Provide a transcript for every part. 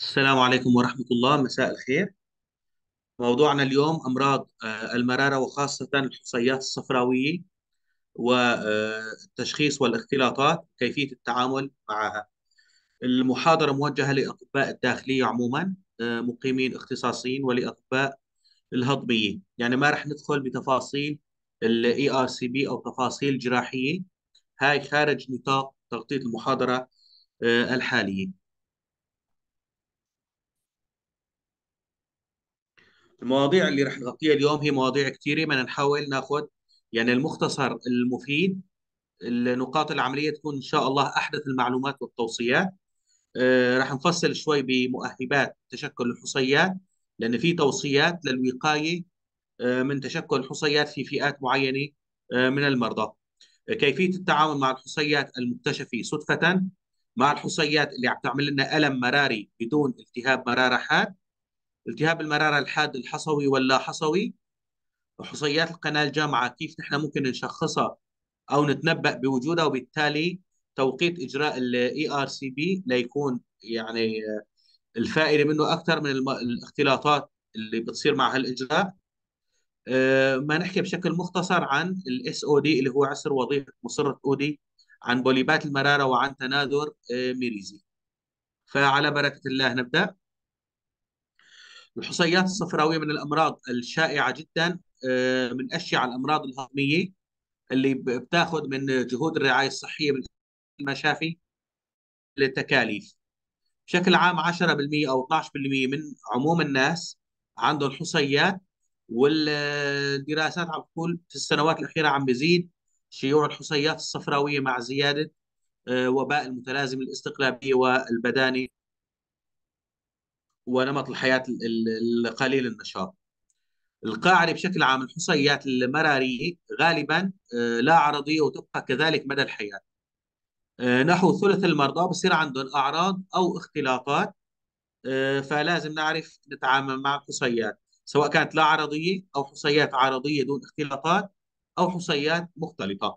السلام عليكم ورحمة الله، مساء الخير. موضوعنا اليوم أمراض المرارة، وخاصة الحصيات الصفراوية والتشخيص والاختلاطات، كيفية التعامل معها. المحاضرة موجهة لأطباء الداخلية عموما، مقيمين اختصاصيين، ولأطباء الهضمية. يعني ما رح ندخل بتفاصيل ال ERCP أو تفاصيل جراحية، هاي خارج نطاق تغطية المحاضرة الحالية. المواضيع اللي رح نغطيها اليوم هي مواضيع كثيرة، بدنا نحاول ناخذ يعني المختصر المفيد. النقاط العملية تكون إن شاء الله أحدث المعلومات والتوصيات. رح نفصل شوي بمؤهبات تشكل الحصيات، لأن في توصيات للوقاية من تشكل الحصيات في فئات معينة من المرضى. كيفية التعامل مع الحصيات المكتشفة صدفة، مع الحصيات اللي عم تعمل لنا ألم مراري بدون التهاب مرارة حاد، التهاب المرارة الحاد الحصوي واللا حصوي، وحصيات القناة الجامعة كيف نحن ممكن نشخصها أو نتنبأ بوجودها، وبالتالي توقيت إجراء ال ERCP ليكون يعني الفائدة منه أكثر من الاختلاطات اللي بتصير مع هالإجراء. ما نحكي بشكل مختصر عن ال SOD اللي هو عسر وظيفة مصرة أودي، عن بوليبات المرارة، وعن تناثر ميريزي. فعلى بركة الله نبدأ. الحصيات الصفراوية من الأمراض الشائعة جدا، من أشيع الأمراض الهضمية اللي بتاخذ من جهود الرعايه الصحيه من المشافي للتكاليف. بشكل عام 10% او 12% من عموم الناس عندهم حصيات، والدراسات عم تقول في السنوات الاخيره عم بيزيد شيوع الحصيات الصفراويه مع زياده وباء المتلازمه الاستقلابيه والبدانه ونمط الحياه القليل النشاط. القاعده بشكل عام الحصيات المراريه غالبا لا عرضيه، وتبقى كذلك مدى الحياه. نحو ثلث المرضى بصير عندهم أعراض أو اختلاطات. فلازم نعرف نتعامل مع الحصيات، سواء كانت لا عرضية أو حصيات عرضية دون اختلاطات أو حصيات مختلطة.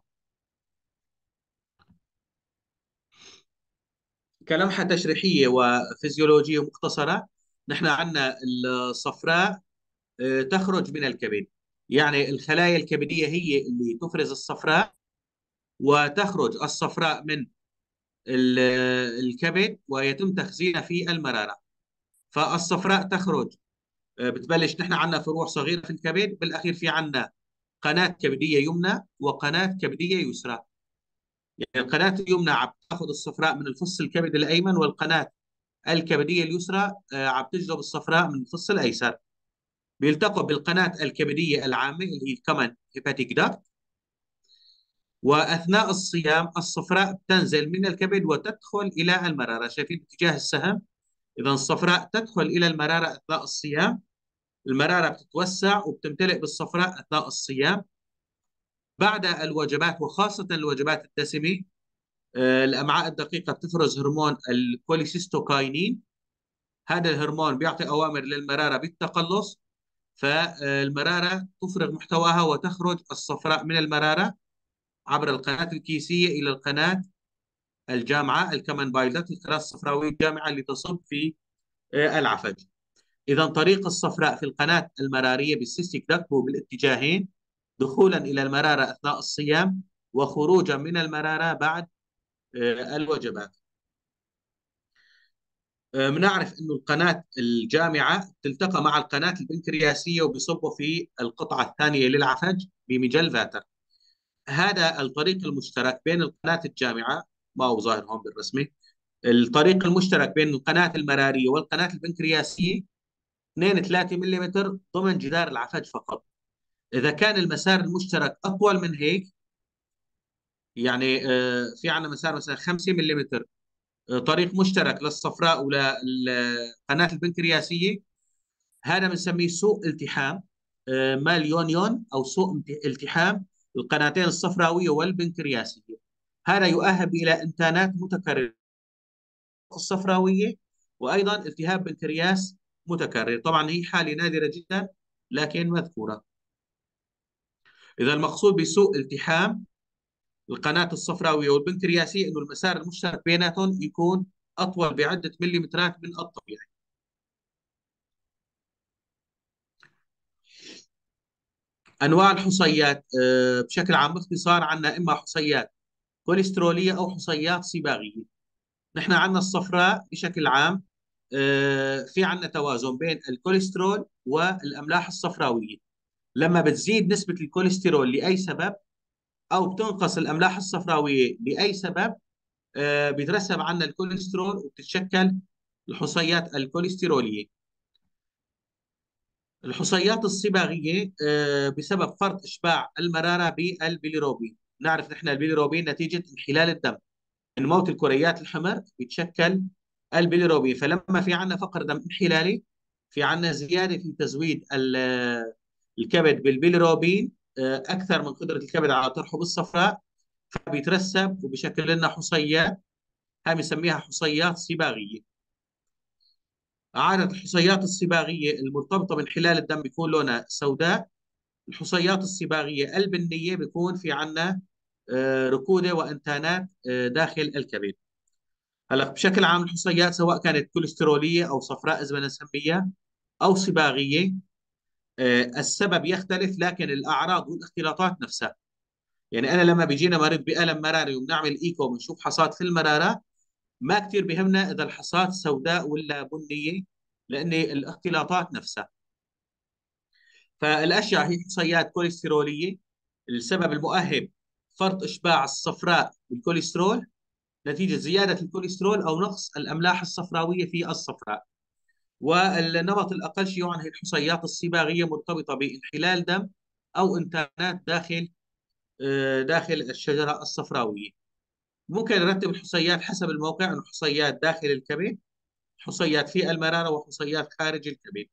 كلمحة تشريحية وفيزيولوجية مختصرة، نحن عندنا الصفراء تخرج من الكبد. يعني الخلايا الكبدية هي اللي تفرز الصفراء، وتخرج الصفراء من ال- الكبد ويتم تخزينها في المرارة. فالصفراء تخرج، بتبلش. نحن عندنا فروع صغيره في الكبد، بالاخير في عندنا قناه كبديه يمنى وقناه كبديه يسرى. يعني القناه اليمنى عم تاخذ الصفراء من الفص الكبد الايمن، والقناه الكبديه اليسرى عم تجلب الصفراء من الفص الايسر. بيلتقوا بالقناه الكبديه العامه اللي هي الكمن هيباتيك داكت، واثناء الصيام الصفراء بتنزل من الكبد وتدخل الى المراره. شايفين اتجاه السهم؟ اذا الصفراء تدخل الى المراره اثناء الصيام، المرارة بتتوسع وبتمتلئ بالصفراء أثناء الصيام. بعد الوجبات وخاصة الوجبات الدسمة، الأمعاء الدقيقة بتفرز هرمون الكوليسيستوكاينين. هذا الهرمون بيعطي أوامر للمرارة بالتقلص، فالمرارة تفرغ محتواها وتخرج الصفراء من المرارة عبر القناة الكيسية إلى القناة الجامعة الكمان بايلت، القناة الصفراوية الجامعة اللي تصب في العفج. إذا طريق الصفراء في القناة المرارية بالسيستيك داكت هو بالاتجاهين: دخولا إلى المرارة أثناء الصيام، وخروجا من المرارة بعد الوجبات. بنعرف أنه القناة الجامعة تلتقى مع القناة البنكرياسية وبيصبوا في القطعة الثانية للعفج بمجل فاتر. هذا الطريق المشترك بين القناة الجامعة، ما هو ظاهر هون بالرسمة، الطريق المشترك بين القناة المرارية والقناة البنكرياسية 2 3 ملم ضمن جدار العفج فقط. إذا كان المسار المشترك أطول من هيك، يعني في عندنا مسار مثلا 5 ملم، طريق مشترك للصفراء وللقناة البنكرياسية، هذا بنسميه سوء التحام، مال يونيون أو سوء التحام القناتين الصفراوية والبنكرياسية. هذا يؤهب إلى إنتانات متكررة الصفراوية، وأيضا التهاب بنكرياس متكرر. طبعا هي حالة نادرة جدا لكن مذكورة. إذا المقصود بسوء التحام القناة الصفراوية والبنكرياسية إنه المسار المشترك بيناتهم يكون أطول بعدة مليمترات من الطبيعي. انواع الحصيات بشكل عام باختصار عندنا اما حصيات كوليستروليه او حصيات صباغيه. نحن عندنا الصفراء بشكل عام في عندنا توازن بين الكوليسترول والاملاح الصفراويه. لما بتزيد نسبه الكوليسترول لاي سبب او بتنقص الاملاح الصفراويه لاي سبب بيترسب عندنا الكوليسترول وبتتشكل الحصيات الكوليستروليه. الحصيات الصباغيه بسبب فرط اشباع المراره بالبيليروبين. نعرف نحن البيليروبين نتيجه انحلال الدم من موت الكريات الحمر بيتشكل البيليروبين. فلما في عندنا فقر دم انحلالي في عندنا زياده في تزويد الكبد بالبيليروبين اكثر من قدره الكبد على طرحه بالصفراء، فبيترسب وبشكل لنا حصيات. هاي بنسميها حصيات صباغيه. عادة الحصيات الصباغية المرتبطة بانحلال الدم بيكون لونها سوداء. الحصيات الصباغية البنية بيكون في عنا ركودة وأنتانات داخل الكبد. هلا بشكل عام الحصيات سواء كانت كوليسترولية أو صفراء إذا بدنا نسميها أو صباغية السبب يختلف، لكن الأعراض والاختلاطات نفسها. يعني أنا لما بيجينا مريض بألم مراري وبنعمل إيكو بنشوف حصاد في المرارة، ما كثير بهمنا إذا الحصاد سوداء ولا بنية، لأن الاختلاطات نفسها. فالأشعة هي حصيات كوليسترولية. السبب المؤهب فرط إشباع الصفراء بالكوليسترول نتيجة زيادة الكوليسترول أو نقص الأملاح الصفراوية في الصفراء. والنمط الأقل شيوعا هي الحصيات الصباغية مرتبطة بانحلال دم أو إنتانات داخل الشجرة الصفراوية. ممكن نرتب الحصيات حسب الموقع، أنه حصيات داخل الكبد، حصيات في المرارة، وحصيات خارج الكبد.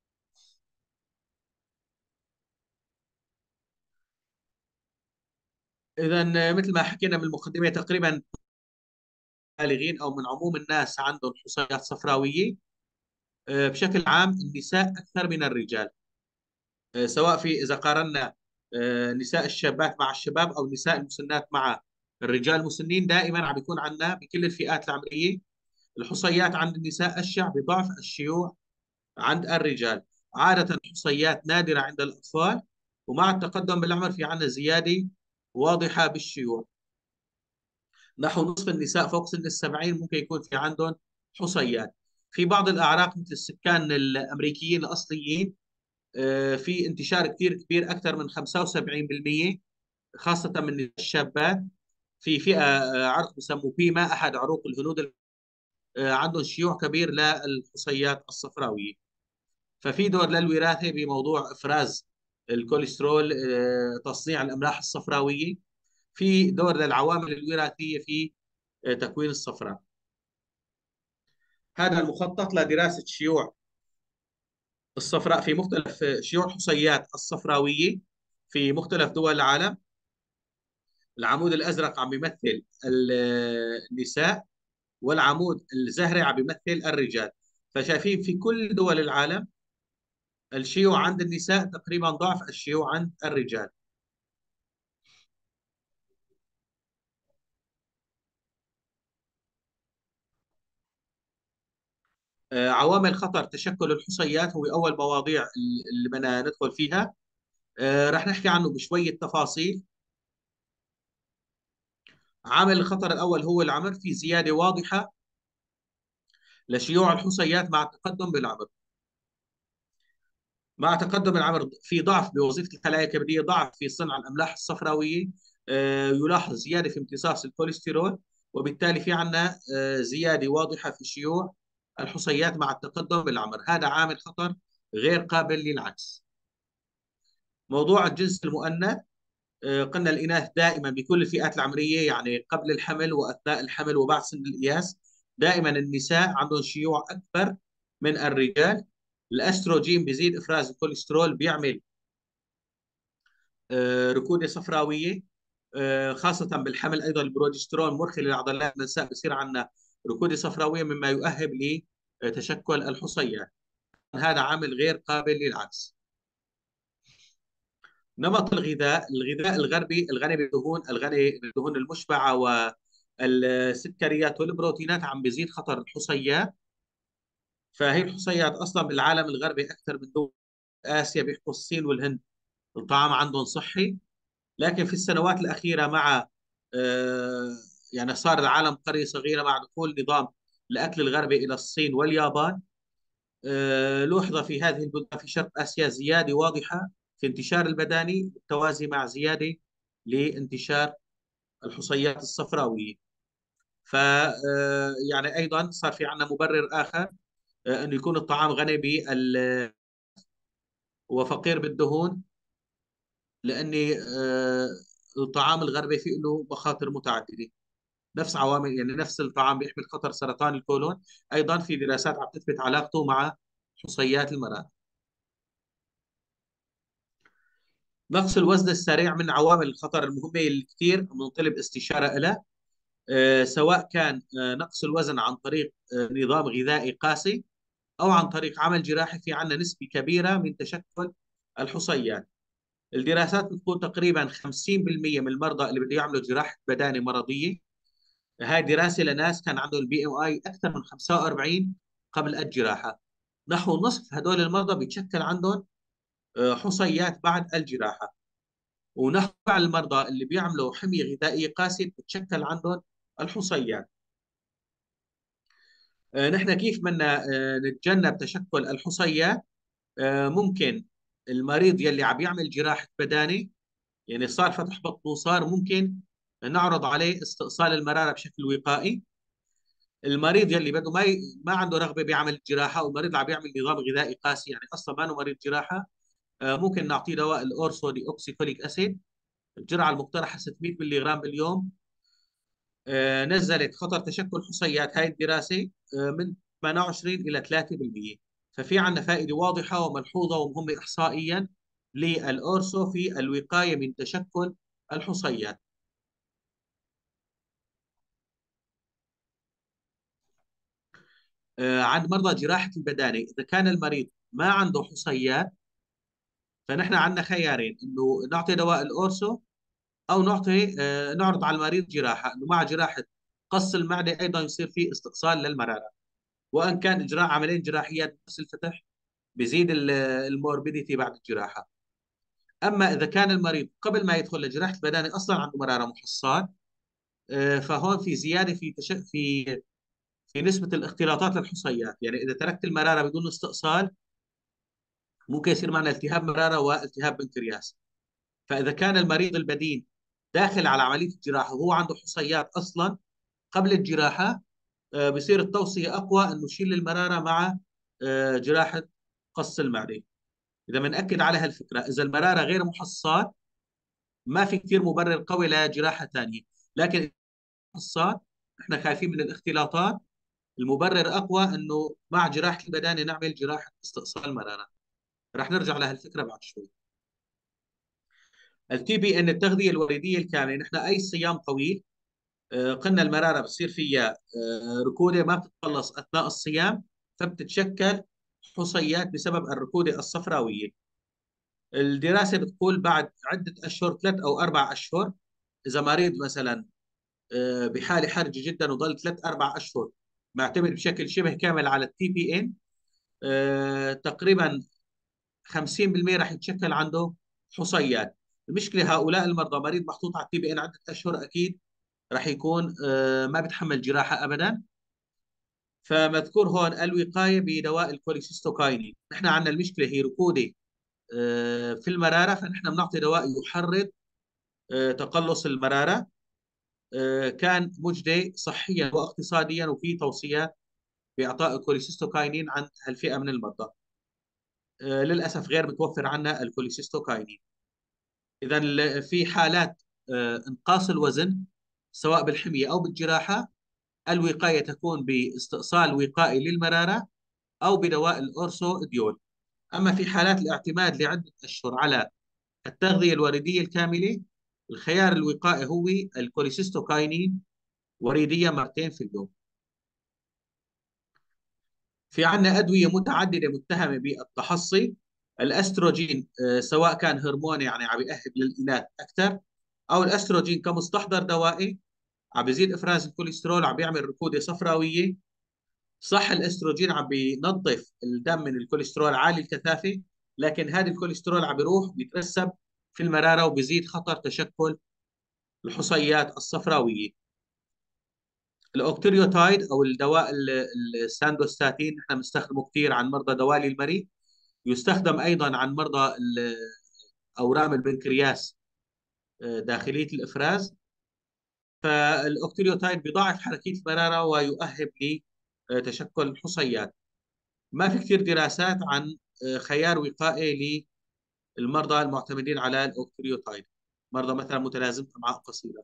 إذا مثل ما حكينا بالمقدمة تقريبا البالغين او من عموم الناس عندهم حصيات صفراويه. بشكل عام النساء اكثر من الرجال. سواء في اذا قارنا نساء الشابات مع الشباب او نساء المسنات مع الرجال المسنين، دائما عم بيكون عندنا بكل الفئات العمريه الحصيات عند النساء اشع بضعف الشيوع عند الرجال. عاده حصيات نادره عند الاطفال، ومع التقدم بالعمر في عندنا زياده واضحه بالشيوع. نحو نصف النساء فوق سن ال70 ممكن يكون في عندهم حصيات. في بعض الأعراق مثل السكان الأمريكيين الأصليين في انتشار كثير كبير أكثر من 75%، خاصة من الشابات. في فئة عرق بسموه بيما، أحد عروق الهنود عندهم شيوع كبير للحصيات الصفراوية. ففي دور للوراثة بموضوع إفراز الكوليسترول، تصنيع الأملاح الصفراوية. في دور للعوامل الوراثية في تكوين الصفراء. هذا المخطط لدراسة شيوع الصفراء في مختلف شيوع الحصيات الصفراوية في مختلف دول العالم. العمود الأزرق عم بيمثل النساء، والعمود الزهري عم بيمثل الرجال. فشايفين في كل دول العالم الشيوع عند النساء تقريبا ضعف الشيوع عند الرجال. عوامل خطر تشكل الحصيات هو أول مواضيع اللي بدنا ندخل فيها. رح نحكي عنه بشوية تفاصيل. عامل الخطر الأول هو العمر. في زيادة واضحة لشيوع الحصيات مع التقدم بالعمر. مع تقدم العمر في ضعف بوظيفة الخلايا الكبدية، ضعف في صنع الأملاح الصفراوية، يلاحظ زيادة في امتصاص الكوليسترول، وبالتالي في عندنا زيادة واضحة في شيوع الحصيات مع التقدم بالعمر. هذا عامل خطر غير قابل للعكس. موضوع الجنس المؤنث، قلنا الإناث دائما بكل الفئات العمرية، يعني قبل الحمل وأثناء الحمل وبعد سن الإياس، دائما النساء عندهم شيوع أكبر من الرجال. الأستروجين بيزيد إفراز الكوليسترول، بيعمل ركودة صفراوية. خاصة بالحمل أيضا البروجسترون مرخي للعضلات النساء، بصير عندنا ركودة صفراوية مما يؤهب لتشكل الحصيات. هذا عامل غير قابل للعكس. نمط الغذاء الغربي الغني بالدهون، الغني بالدهون المشبعة والسكريات والبروتينات عم بيزيد خطر الحصيات. فهي الحصيات أصلا بالعالم الغربي أكثر من دول آسيا، بيحكوا الصين والهند الطعام عندهم صحي. لكن في السنوات الأخيرة مع آه، يعني صار العالم قرية صغيرة مع دخول نظام الأكل الغربي إلى الصين واليابان، لوحظ في هذه البلدان في شرق آسيا زيادة واضحة في انتشار البداني بالتوازي مع زيادة لانتشار الحصيات الصفراوية. ف يعني أيضا صار في عندنا مبرر آخر، أنه يكون الطعام غني وفقير بالدهون، لأن الطعام الغربي فيه له مخاطر متعددة. نفس عوامل، يعني نفس الطعام بيحمل خطر سرطان الكولون، أيضا في دراسات عم تثبت علاقته مع حصيات المرأة. نقص الوزن السريع من عوامل الخطر المهمة اللي كثير بنطلب استشارة لها، سواء كان نقص الوزن عن طريق نظام غذائي قاسي أو عن طريق عمل جراحي. في عندنا نسبة كبيرة من تشكل الحصيات. الدراسات بتقول تقريبا 50% من المرضى اللي بده يعملوا جراحة بدانة مرضية، هاي دراسة لناس كان عندهم البي ام اي أكثر من 45 قبل الجراحة. نحو نصف هدول المرضى بيتشكل عندهم حصيات بعد الجراحة، ونحو المرضى اللي بيعملوا حمية غذائية قاسية بتتشكل عندهم الحصيات. نحن كيف بدنا نتجنب تشكل الحصيات؟ ممكن المريض يلي عم يعمل جراحة بدانة، يعني صار فتح بطنه، صار ممكن نعرض عليه استئصال المرارة بشكل وقائي. المريض يلي بده ما عنده رغبة بيعمل جراحة، والمريض اللي عم يعمل نظام غذائي قاسي يعني أصلا ما هو مريض جراحة، ممكن نعطيه دواء الأورسو دي أوكسيكوليك أسيد. الجرعة المقترحة 600 ملي غرام باليوم. نزلت خطر تشكل حصيات هاي الدراسة من 28 إلى 3%. ففي عندنا فائدة واضحة وملحوظة ومهمة إحصائيا للأورسو في الوقاية من تشكل الحصيات. عند مرضى جراحة البدانة، إذا كان المريض ما عنده حصيات، فنحن عندنا خيارين: إنه نعطي دواء الأورسو، أو نعرض على المريض جراحة، إنه مع جراحة قص المعدة أيضا يصير في استئصال للمرارة. وان كان اجراء عملين جراحيات بس الفتح بيزيد الموربيديتي بعد الجراحه. اما اذا كان المريض قبل ما يدخل لجراحه البدانه اصلا عنده مراره محصات، فهون في زياده في نسبه الاختلاطات للحصيات. يعني اذا تركت المراره بدون استئصال ممكن يصير معنا التهاب مراره والتهاب بنكرياس. فاذا كان المريض البدين داخل على عمليه الجراحه وهو عنده حصيات اصلا قبل الجراحه، بصير التوصية أقوى أنه نشيل المرارة مع جراحة قص المعدة. إذا بنأكد على هالفكرة، إذا المرارة غير محصات ما في كثير مبرر قوي لجراحة ثانية. لكن محصات إحنا خايفين من الاختلاطات، المبرر أقوى أنه مع جراحة البدانة نعمل جراحة استئصال مرارة. رح نرجع لهالفكرة بعد شوي. التي بي ان التغذية الوريدية الكاملة، نحن أي صيام طويل قلنا المرارة بصير فيها ركودة ما بتتخلص أثناء الصيام، فبتتشكل حصيات بسبب الركودة الصفراوية. الدراسة بتقول بعد عدة أشهر، 3 أو 4 أشهر، إذا مريض مثلا بحالة حرجة جدا وظل 3 أو 4 أشهر معتمد بشكل شبه كامل على التي بي إن، تقريبا 50% راح يتشكل عنده حصيات. المشكلة هؤلاء المرضى، مريض محطوط على التي بي إن عدة أشهر أكيد راح يكون ما بيتحمل جراحة أبدا. فمذكور هون الوقاية بدواء الكوليسيستوكاينين. نحن عندنا المشكلة هي ركودة في المرارة، فنحن بنعطي دواء يحرض تقلص المرارة. كان مجدي صحيا واقتصاديا، وفي توصيات بإعطاء الكوليسيستوكاينين عند هالفئة من المرضى. للأسف غير متوفر عنا الكوليسيستوكاينين. إذا في حالات إنقاص الوزن سواء بالحمية أو بالجراحة، الوقاية تكون باستئصال وقائي للمرارة أو بدواء الأورسو ديول. أما في حالات الاعتماد لعدة أشهر على التغذية الوريدية الكاملة، الخيار الوقائي هو الكوليسيستوكاينين وريدية مرتين في اليوم. في عندنا أدوية متعددة متهمة بالتحصي. الأستروجين سواء كان هرموني يعني عم يأهب للإناث أكثر، أو الأستروجين كمستحضر دوائي عم بيزيد إفراز الكوليسترول، عم بيعمل ركودة صفراوية. صح الاستروجين عم بينظف الدم من الكوليسترول عالي الكثافه، لكن هذا الكوليسترول عم بيروح بيترسب في المرارة وبيزيد خطر تشكل الحصيات الصفراوية. الأوكتريوتايد أو الدواء الساندوستاتين نحن بنستخدمه كثير عن مرضى دوالي المريء. يستخدم أيضا عن مرضى أورام البنكرياس داخلية الإفراز. فالأوكتريوتايد بيضاعف حركية المرارة ويؤهب لتشكل الحصيات. ما في كثير دراسات عن خيار وقائي للمرضى المعتمدين على الأوكتريوتايد، مرضى مثلا متلازمة أمعاء قصيرة.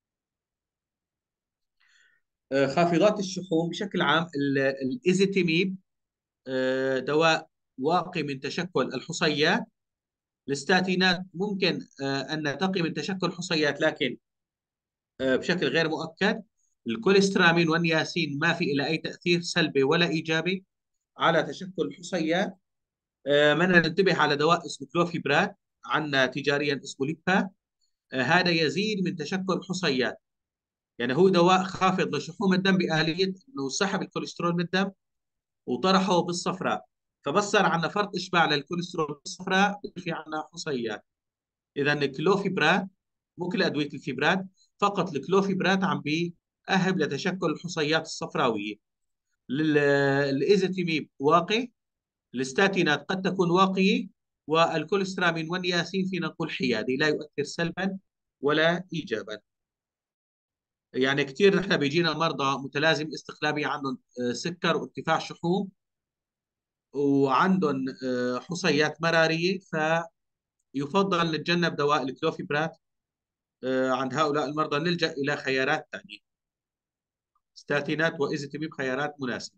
خافضات الشحوم بشكل عام، الإيزيتيميب دواء واقي من تشكل الحصيات. الستاتينات ممكن أن تقي من تشكل الحصيات، لكن بشكل غير مؤكد. الكوليسترامين والنياسين ما في إلى أي تأثير سلبي ولا إيجابي على تشكل الحصيات. بدنا ننتبه على دواء اسمه كلوفيبرات، عندنا تجاريا اسمه ليبا. هذا يزيد من تشكل الحصيات، يعني هو دواء خافض لشحوم الدم بآلية انه سحب الكوليسترول من الدم وطرحه بالصفراء، فبس صار عندنا فرط اشباع للكوليسترول بالصفراء، في عندنا حصيات. اذا الكلوفيبرات مو كل ادويه الفيبرات، فقط الكلوفيبرات عم بيأهب لتشكل الحصيات الصفراويه. الايزوتيميب واقي، الستاتينات قد تكون واقيه، والكوليسترامين والنياسين فينا نقول حيادي، لا يؤثر سلبا ولا ايجابا. يعني كثير نحن بيجينا مرضى متلازم استقلابي عندهم سكر وارتفاع شحوم وعندهم حصيات مراريه، فيفضل نتجنب دواء الكلوفيبرات عند هؤلاء المرضى، نلجأ الى خيارات ثانيه. ستاتينات وايزوتيميب خيارات مناسبه.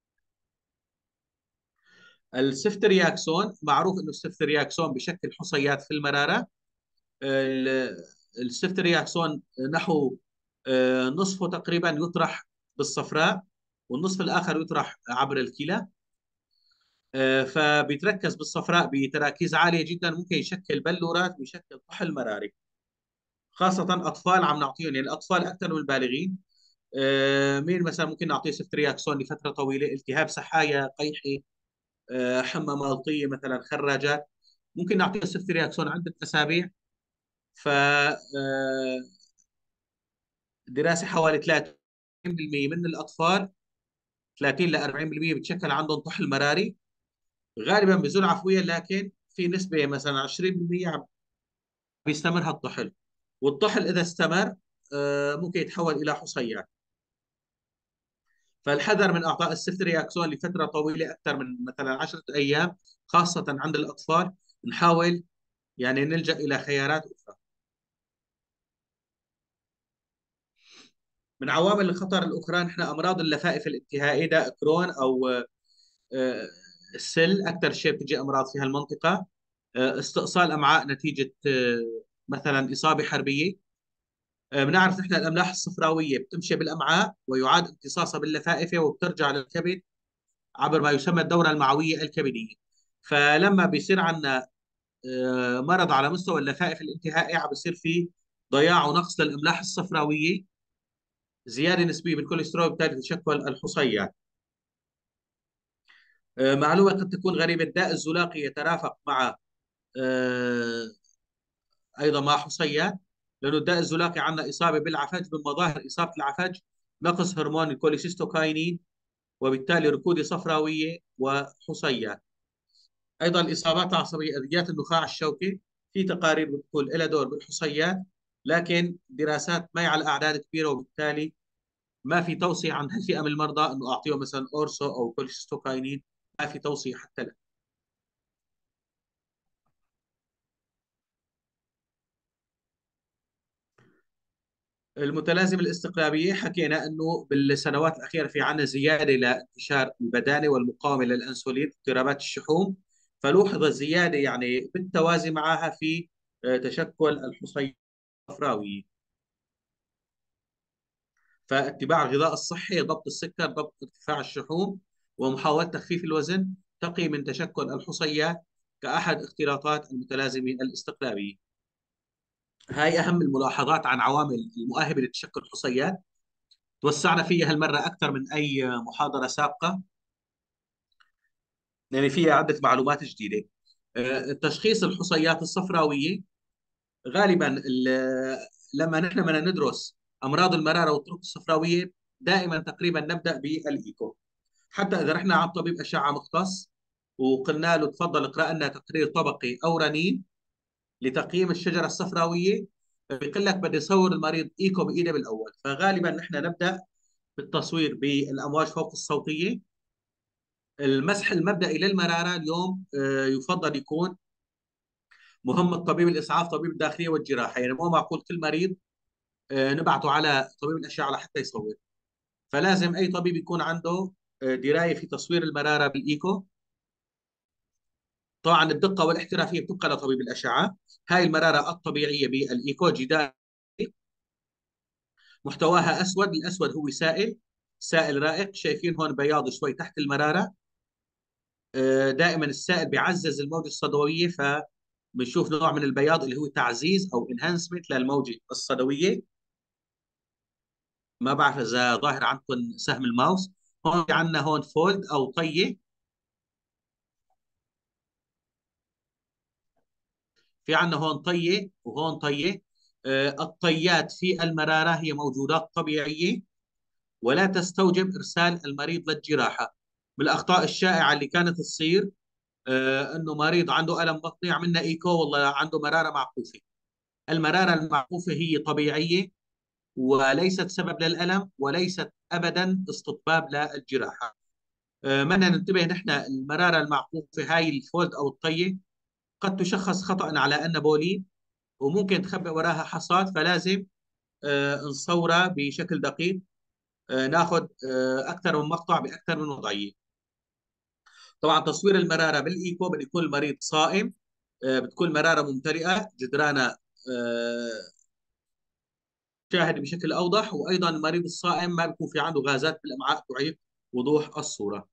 السفترياكسون معروف انه السفترياكسون بشكل حصيات في المراره. ال- السفترياكسون نحو نصفه تقريبا يطرح بالصفراء، والنصف الآخر يطرح عبر الكلى. فبيتركز بالصفراء بتراكيز عالية جدا، ممكن يشكل بلورات ويشكل طحل مراري، خاصة أطفال عم نعطيهم، يعني الأطفال أكثر من البالغين. مين مثلا ممكن نعطيه سفترياكسون لفترة طويلة؟ التهاب سحايا، قيحي، حمى مالطية مثلا، خراجات، ممكن نعطيه سفترياكسون عدة أسابيع. ف دراسة حوالي 30% من الأطفال، 30 ل 40% بتشكل عندهم طحل مراري، غالبا بزول عفويا، لكن في نسبة مثلا 20% عم بيستمر هالطحل. والطحل إذا استمر ممكن يتحول إلى حصيات. فالحذر من إعطاء السفترياكسون لفترة طويلة أكثر من مثلا 10 أيام، خاصة عند الأطفال. نحاول يعني نلجأ إلى خيارات أخرى. من عوامل الخطر الأخرى نحن أمراض اللفائف الانتهائية، داء كرون أو آه، السل، أكثر شيء بتجي أمراض في هالمنطقة. استئصال أمعاء نتيجة مثلا إصابة حربية. بنعرف نحن الأملاح الصفراوية بتمشي بالأمعاء ويعاد امتصاصها باللفائف وبترجع للكبد عبر ما يسمى الدورة المعوية الكبدية. فلما بيصير عندنا مرض على مستوى اللفائف الانتهائية، عم بيصير في ضياع ونقص للأملاح الصفراوية، زيادة نسبية بالكوليسترول، بالتالي تشكل الحصيات. معلومة قد تكون غريبة، الداء الزلاقي يترافق مع آه، ايضا مع حصيات، لانه الداء الزلاقي عندنا اصابه بالعفج، من مظاهر اصابه العفج نقص هرمون الكوليسيستوكاينين، وبالتالي ركودة صفراويه وحصيات. ايضا الاصابات العصبيه، اذيات النخاع الشوكي، في تقارير بتقول لها دور بالحصيات، لكن دراسات ما على اعداد كبيره، وبالتالي ما في توصيه عند هالفئه من المرضى انه اعطيهم مثلا اورسو او كوليسيستوكاينين، ما في توصيه حتى الان. المتلازمة الاستقلابية حكينا أنه بالسنوات الأخيرة في عنا زيادة لانتشار البدانة والمقاومة للأنسولين، اضطرابات الشحوم، فلوحظ زيادة يعني بالتوازي معها في تشكل الحصية الصفراوية. فاتباع الغذاء الصحي، ضبط السكر، ضبط ارتفاع الشحوم، ومحاولة تخفيف الوزن تقي من تشكل الحصيات كأحد اختلاطات المتلازمة الاستقلابية. هاي أهم الملاحظات عن عوامل المؤهبة لتشكل الحصيات. توسعنا فيها هالمرة أكثر من أي محاضرة سابقة، يعني فيها عدة معلومات جديدة. تشخيص الحصيات الصفراوية، غالبا لما نحن بدنا ندرس امراض المراره والطرق الصفراويه، دائما تقريبا نبدا بالايكو. حتى اذا رحنا عند طبيب اشعه مختص وقلنا له تفضل اقرا لنا تقرير طبقي او رنين لتقييم الشجره الصفراويه، بيقول لك بدي اصور المريض ايكو بايده بالاول. فغالبا نحن نبدا بالتصوير بالامواج فوق الصوتيه. المسح المبدئي للمراره اليوم يفضل يكون مهم الطبيب الاسعاف، طبيب الداخليه والجراحه. يعني مو معقول كل مريض نبعته على طبيب الاشعه لحتى يصور. فلازم اي طبيب يكون عنده درايه في تصوير المراره بالايكو. طبعا الدقه والاحترافيه بتبقى لطبيب الاشعه. هاي المراره الطبيعيه بالايكو جدار، محتواها اسود. الاسود هو سائل، سائل رائق. شايفين هون بياض شوي تحت المراره. دائما السائل بيعزز الموجه الصدويه، فبنشوف نوع من البياض اللي هو تعزيز او انهانسمنت للموجه الصدويه. ما بعرف اذا ظاهر عندكم سهم الماوس. هون في عندنا هون فولد او طيه. في عندنا هون طيه وهون طيه. الطيات في المراره هي موجودات طبيعيه ولا تستوجب ارسال المريض للجراحه. من الاخطاء الشائعه اللي كانت تصير انه مريض عنده الم بطني عملنا ايكو والله عنده مراره معقوفه. المراره المعقوفه هي طبيعيه وليست سبب للالم وليست ابدا استطباب للجراحه. بدنا ننتبه نحن المراره المعقوفه هاي الفولد او الطيه قد تشخص خطأ على أن بوليد وممكن تخبئ وراها حصاد. فلازم نصورها بشكل دقيق. ناخذ أكثر من مقطع بأكثر من وضعية. طبعا تصوير المرارة بالإيكو بده يكون المريض صائم. بتكون المرارة ممتلئة جدرانها شاهد بشكل أوضح. وأيضا المريض الصائم ما بيكون في عنده غازات بالأمعاء تعيق وضوح الصورة.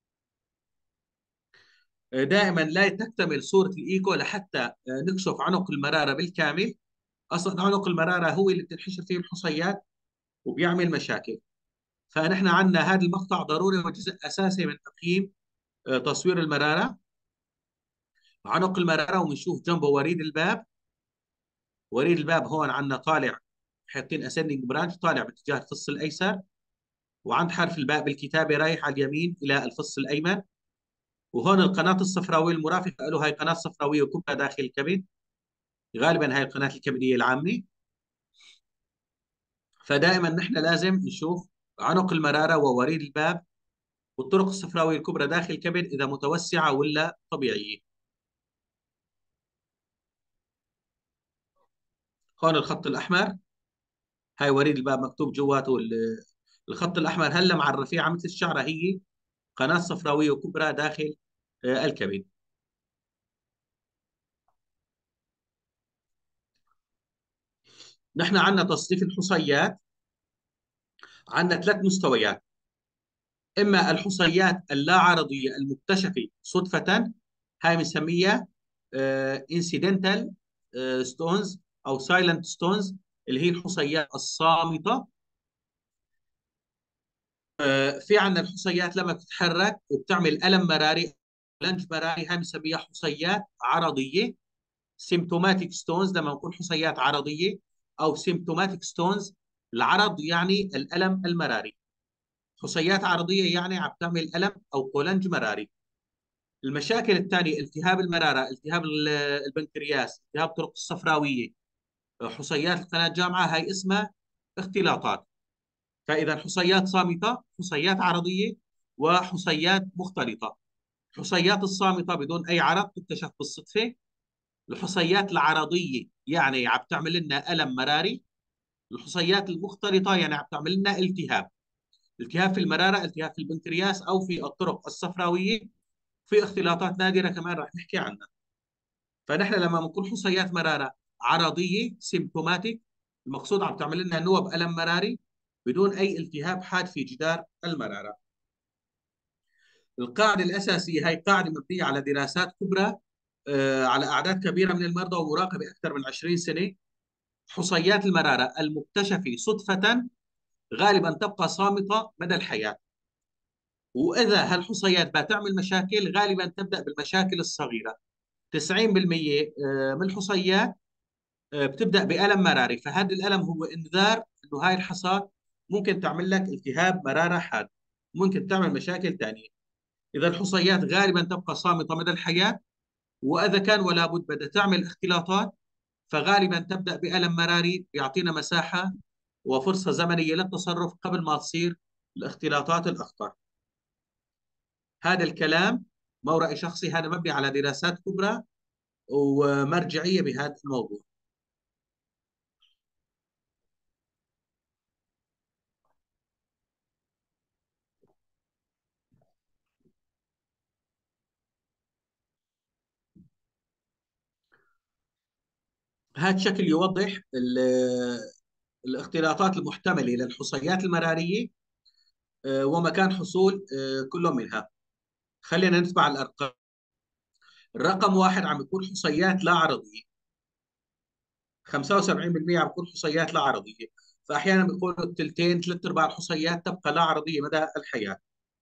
دائما لا تكتمل صورة الإيكو لحتى نكشف عنق المرارة بالكامل. أصلا عنق المرارة هو اللي بتنحشر فيه الحصيات وبيعمل مشاكل. فنحن عندنا هذا المقطع ضروري وجزء اساسي من تقييم تصوير المراره. عنق المراره وبنشوف جنبه وريد الباب. وريد الباب هون عندنا طالع، حاطين اسندنج برانش طالع باتجاه الفص الايسر. وعند حرف الباء بالكتابه رايح على اليمين الى الفص الايمن. وهون القناه الصفراويه المرافقه له، هاي قناه صفراويه كبرى داخل الكبد. غالبا هاي القناه الكبديه العامه. فدائما نحن لازم نشوف عنق المراره ووريد الباب والطرق الصفراويه الكبرى داخل الكبد اذا متوسعه ولا طبيعيه. هون الخط الاحمر، هاي وريد الباب مكتوب جواته الخط الاحمر هلا مع الرفيعه مثل الشعره. هي قناه صفراويه كبرى داخل الكبد. نحن عندنا تصنيف الحصيات، عندنا ثلاث مستويات. اما الحصيات اللا عرضيه المكتشفه صدفه، هاي بنسميها انسيدنتال ستونز او سايلنت ستونز، اللي هي الحصيات الصامته. في عندنا الحصيات لما بتتحرك وبتعمل الم مراري، لنج مراري، هاي بنسميها حصيات عرضيه. سيمتوماتيك ستونز لما نقول حصيات عرضيه او سيمتوماتيك ستونز، العرض يعني الالم المراري، حصيات عرضيه يعني عم تعمل الم او قولنج مراري. المشاكل الثانيه التهاب المراره، التهاب البنكرياس، التهاب الطرق الصفراويه، حصيات القناه الجامعه، هاي اسمها اختلاطات. فاذا حصيات صامته، حصيات عرضيه، وحصيات مختلطه. الحصيات الصامته بدون اي عرض تكتشف بالصدفه. الحصيات العرضيه يعني عم تعمل لنا الم مراري. الحصيات المختلطه يعني عم تعمل لنا التهاب، التهاب في المراره، التهاب في البنكرياس او في الطرق الصفراويه. في اختلاطات نادره كمان راح نحكي عنها. فنحن لما بنقول حصيات مراره عرضيه سيمتوماتيك، المقصود عم تعمل لنا نوب الم مراري بدون اي التهاب حاد في جدار المراره. القاعده الاساسيه هي قاعده مبنيه على دراسات كبرى على اعداد كبيره من المرضى ومراقبه اكثر من 20 سنه. حصيات المرارة المكتشفة صدفة غالبا تبقى صامتة مدى الحياة. وإذا هالحصيات بتعمل مشاكل غالبا تبدأ بالمشاكل الصغيرة. 90% من الحصيات بتبدأ بألم مراري، فهذا الألم هو إنذار إنه هاي الحصاد ممكن تعمل لك التهاب مرارة حاد، ممكن تعمل مشاكل ثانية. إذا الحصيات غالبا تبقى صامتة مدى الحياة، وإذا كان ولا بد بدها تعمل اختلاطات، فغالبا تبدأ بألم مراري بيعطينا مساحة وفرصة زمنية للتصرف قبل ما تصير الاختلاطات الأخطر. هذا الكلام مو رأي شخصي، هذا مبني على دراسات كبرى ومرجعية بهذا الموضوع. هذا الشكل يوضح الاختلاطات المحتملة للحصيات المرارية ومكان حصول كل منها. خلينا نتبع الأرقام. الرقم واحد عم يكون حصيات لا عرضية، 75% عم يكون حصيات لا عرضية، فأحيانا بيقولوا الثلثين ثلاث أرباع الحصيات تبقى لا عرضية مدى الحياة.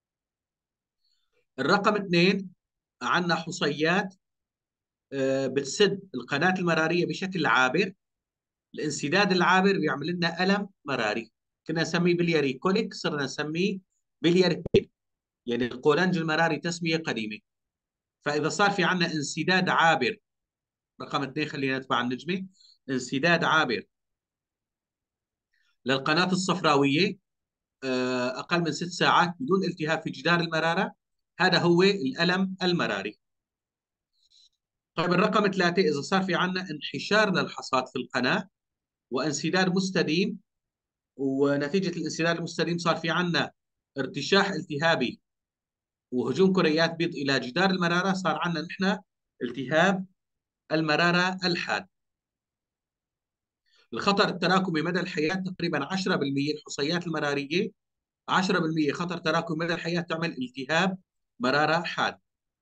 الرقم اثنين، عندنا حصيات بتسد القناة المرارية بشكل عابر. الانسداد العابر بيعمل لنا ألم مراري، كنا نسميه بلياري كوليك، صرنا نسميه بلياري، يعني القولنج المراري تسمية قديمة. فإذا صار في عندنا انسداد عابر، رقم اثنين خلينا نتبع النجمة، انسداد عابر للقناة الصفراوية أقل من 6 ساعات بدون التهاب في جدار المرارة، هذا هو الألم المراري. طيب الرقم ثلاثة، إذا صار في عندنا انحشار للحصاد في القناة وانسداد مستديم، ونتيجة الانسداد المستديم صار في عندنا ارتشاح التهابي وهجوم كريات بيض إلى جدار المرارة، صار عندنا نحن التهاب المرارة الحاد. الخطر التراكمي مدى الحياة تقريبا 10%، الحصيات المرارية 10% خطر تراكمي مدى الحياة تعمل التهاب مرارة حاد.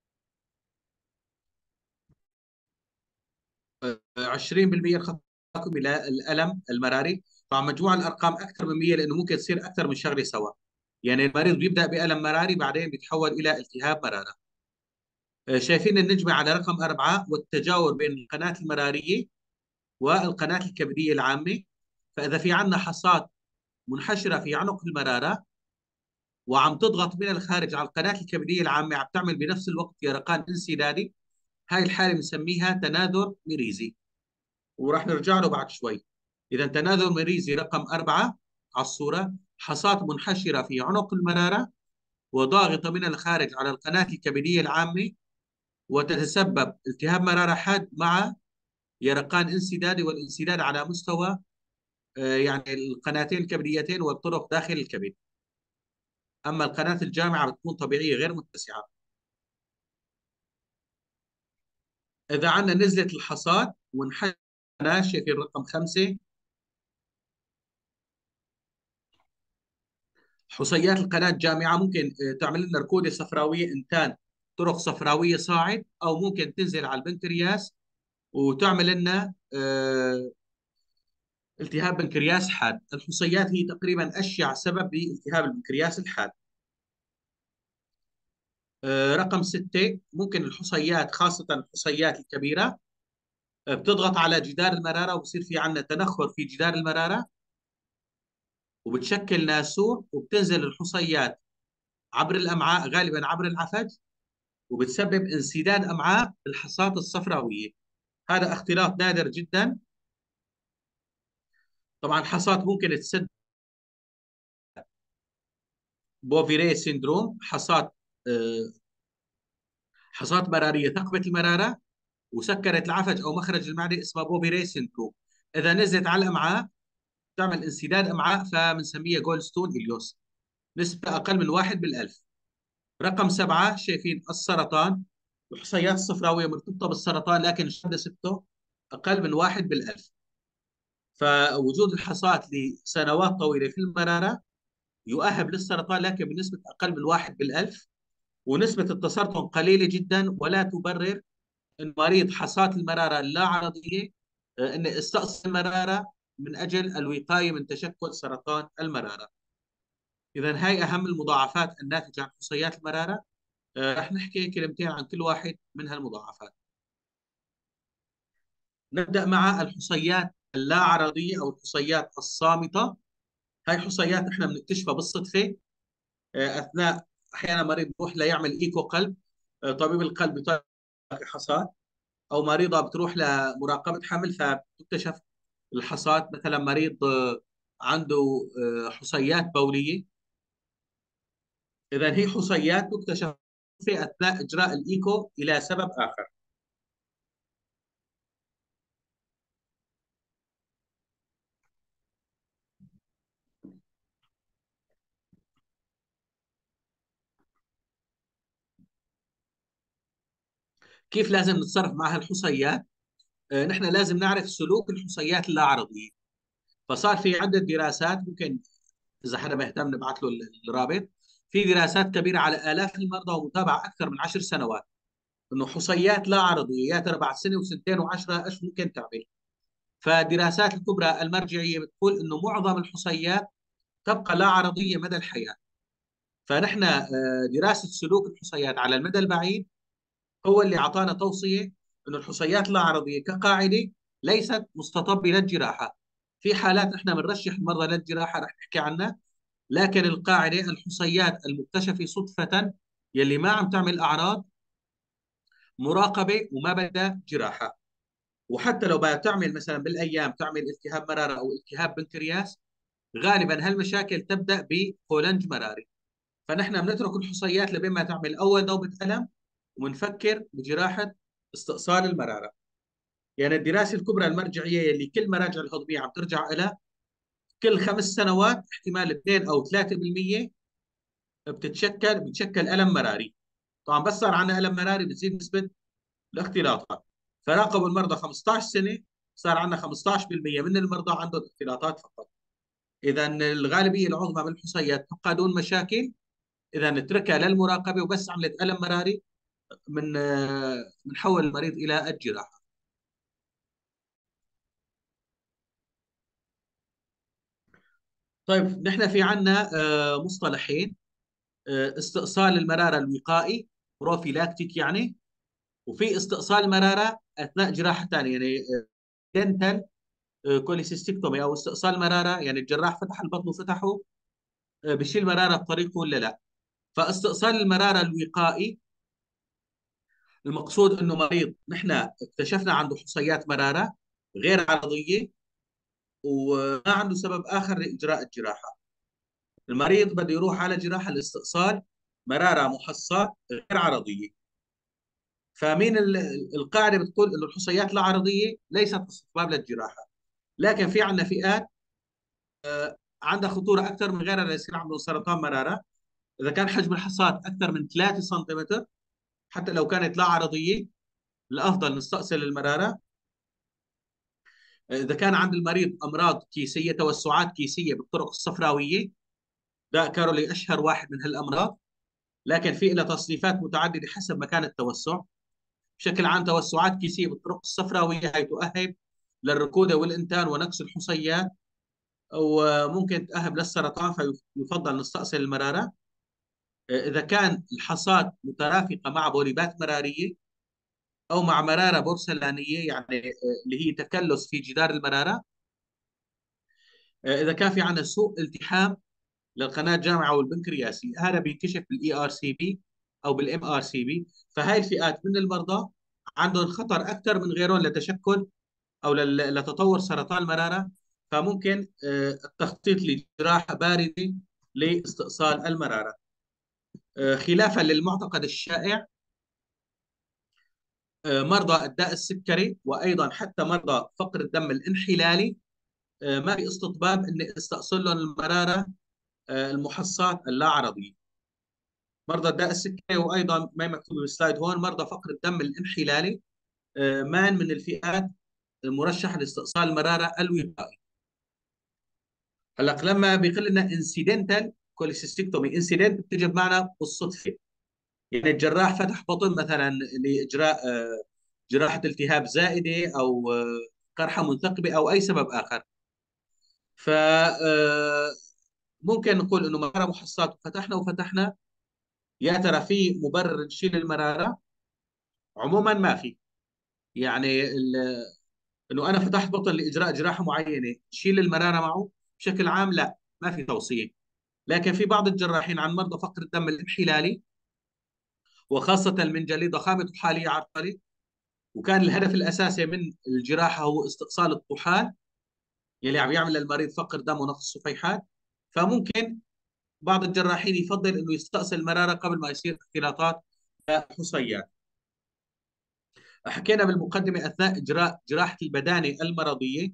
20% الخطر التراكمي للألم المراري. طبعا مجموع الأرقام أكثر من 100 لأنه ممكن تصير أكثر من شغلة سوا، يعني المريض بيبدأ بألم مراري بعدين بيتحول إلى التهاب مرارة. شايفين النجمة على رقم 4 والتجاور بين القناة المرارية والقناة الكبدية العامة. فإذا في عندنا حصاد منحشرة في عنق المرارة وعم تضغط من الخارج على القناة الكبدية العامة، عم تعمل بنفس الوقت يرقان انسدادي، هاي الحالة بنسميها تناثر ميريزي، وراح نرجع له بعد شوي. إذا تناثر ميريزي رقم 4 على الصورة، حصاد منحشرة في عنق المرارة وضاغطة من الخارج على القناة الكبدية العامة، وتتسبب التهاب مرارة حاد مع يرقان انسدادي، والانسداد على مستوى يعني القناتين الكبديتين والطرق داخل الكبد. أما القناة الجامعة بتكون طبيعية غير متسعة. إذا عندنا نزلة الحصاد ونحل ناشئة في الرقم 5، حصيات القناة الجامعة ممكن تعمل لنا ركودة صفراوية إنتان طرق صفراوية صاعد، أو ممكن تنزل على البنكرياس وتعمل لنا التهاب بنكرياس حاد. الحصيات هي تقريبا أشيع سبب لالتهاب البنكرياس الحاد. رقم 6، ممكن الحصيات خاصة الحصيات الكبيرة بتضغط على جدار المرارة وبصير في عندنا تنخر في جدار المرارة وبتشكل ناسور، وبتنزل الحصيات عبر الأمعاء غالبا عبر العفج، وبتسبب انسداد أمعاء الحصاة الصفراوية. هذا اختلاط نادر جدا. طبعا الحصاة ممكن تسد بوفيري سيندروم، حصاة مرارية ثقبت المرارة وسكرت العفج أو مخرج المعدة، اسمها بوفيري سيندروم. إذا نزلت على الأمعاء تعمل انسداد أمعاء، فبنسميها جولستون إليوس، نسبة أقل من 1 بالألف. رقم 7، شايفين السرطان، الحصيات الصفراوية مرتبطة بالسرطان لكن الشهادة نسبته أقل من 1 بالألف. فوجود الحصاد لسنوات طويلة في المرارة يؤهب للسرطان لكن بنسبة أقل من 1 بالألف. ونسبة التسرطن قليلة جدا، ولا تبرر أن مريض حصاد المرارة اللا عرضية أن استأصل المرارة من أجل الوقاية من تشكل سرطان المرارة. إذا هاي أهم المضاعفات الناتجة عن حصيات المرارة. رح نحكي كلمتين عن كل واحد من هالمضاعفات. نبدأ مع الحصيات اللا عرضية أو الحصيات الصامتة. هاي حصيات احنا بنكتشفها بالصدفة، أثناء أحيانا مريض بروح ليعمل إيكو قلب، طبيب القلب بيطلع حصاد، أو مريضة بتروح لمراقبة حمل فبتكتشف الحصاد. مثلا مريض عنده حصيات بولية، إذا هي حصيات تكتشف في أثناء إجراء الإيكو إلى سبب آخر. كيف لازم نتصرف مع هالحصيات؟ نحن لازم نعرف سلوك الحصيات اللا عرضية. فصار في عدة دراسات، ممكن إذا حدا مهتم نبعث له الرابط. في دراسات كبيرة على آلاف المرضى ومتابعة أكثر من 10 سنوات، إنه حصيات لا عرضية يا ترى بعد سنة وسنتين وعشرة إيش ممكن تعمل. فالدراسات الكبرى المرجعية بتقول إنه معظم الحصيات تبقى لا عرضية مدى الحياة. فنحن دراسة سلوك الحصيات على المدى البعيد هو اللي أعطانا توصية إنه الحصيات اللا عرضية كقاعدة ليست مستطبة للجراحة. في حالات نحن بنرشح المرضى للجراحة رح نحكي عنها، لكن القاعدة الحصيات المكتشفة صدفة يلي ما عم تعمل أعراض مراقبة وما بدها جراحة. وحتى لو بدها تعمل مثلا بالأيام تعمل التهاب مرارة أو التهاب بنكرياس، غالبا هالمشاكل تبدأ بقولنج مراري. فنحن بنترك الحصيات لبين ما تعمل أول نوبة ألم، ونفكر بجراحة استئصال المرارة. يعني الدراسة الكبرى المرجعية اللي كل مراجع الهضمية عم ترجع لها، كل 5 سنوات احتمال 2 أو 3% بتشكل ألم مراري. طبعا بس صار عندنا ألم مراري بتزيد نسبة الاختلاطات. فراقبوا المرضى 15 سنة، صار عندنا 15% من المرضى عندهم اختلاطات فقط. إذا الغالبية العظمى من الحصيات تبقى دون مشاكل، إذا نتركها للمراقبة وبس عملت ألم مراري بنحول المريض إلى الجراحة. طيب نحن في عنا مصطلحين: استئصال المرارة الوقائي، بروفيلاكتيك يعني، وفي استئصال المرارة أثناء جراحة ثانية يعني دنتال كوليسيستكتومي، أو استئصال المرارة يعني الجراح فتح البطن وفتحه بشيل المرارة بطريقه ولا لا. فاستئصال المرارة الوقائي المقصود انه مريض نحن اكتشفنا عنده حصيات مرارة غير عرضية وما عنده سبب آخر لإجراء الجراحة. المريض بده يروح على جراحة لاستئصال مرارة محصاة غير عرضية. فمين القاعدة بتقول إنه الحصيات العرضية ليست استطباب للجراحة. لكن في عندنا فئات عندها خطورة أكثر من غيرها ليصير عنده سرطان مرارة. إذا كان حجم الحصاد أكثر من 3 سنتيمتر، حتى لو كانت لا عرضية، الأفضل نستأصل المرارة. إذا كان عند المريض أمراض كيسية، توسعات كيسية بالطرق الصفراوية، ده كارولي أشهر واحد من هالأمراض، لكن في لها تصنيفات متعددة حسب مكان التوسع. بشكل عام توسعات كيسية بالطرق الصفراوية هي تؤهب للركودة والإنتان ونقص الحصيات، وممكن تأهب للسرطان فيفضل نستأصل المرارة. إذا كان الحصاد مترافقة مع بوليبات مرارية أو مع مرارة بورسلانية يعني اللي هي تكلس في جدار المرارة. إذا كان في عندنا سوء التحام للقناة الجامعة والبنكرياسي، هذا بينكشف بالاي ار سي بي أو بالام ار سي بي. فهاي الفئات من المرضى عندهم خطر أكثر من غيرهم لتشكل أو لتطور سرطان المرارة. فممكن التخطيط لجراحة باردة لاستئصال المرارة. خلافا للمعتقد الشائع، مرضى الداء السكري وايضا حتى مرضى فقر الدم الانحلالي ما في استطباب اني استأصل لهم المراره المحصات اللا عرضيه. مرضى الداء السكري وايضا ما مكتوب بالسلايد هون مرضى فقر الدم الانحلالي مان من الفئات المرشحه لاستئصال المراره الوقائي. هلا لما بيقول لنا انسيدنتال كوليسيستكتومي، انسيدنت بتجي بمعنى بالصدفه، يعني الجراح فتح بطن مثلا لاجراء جراحه التهاب زائده او قرحه منثقبه او اي سبب اخر. ف ممكن نقول انه مراره محصات وفتحنا وفتحنا، يا ترى في مبرر نشيل المراره؟ عموما ما في. يعني انه انا فتحت بطن لاجراء جراحه معينه شيل المراره معه. بشكل عام لا، ما في توصيه. لكن في بعض الجراحين عن مرضى فقر الدم الانحلالي، وخاصه المنجلي، ضخامه طحاليه عرضلي، وكان الهدف الاساسي من الجراحه هو استئصال الطحال يلي عم يعمل للمريض فقر دم ونقص الصفيحات. فممكن بعض الجراحين يفضل انه يستأصل المراره قبل ما يصير اختلاطات حصيات. حكينا بالمقدمه اثناء اجراء جراحه البدانه المرضيه،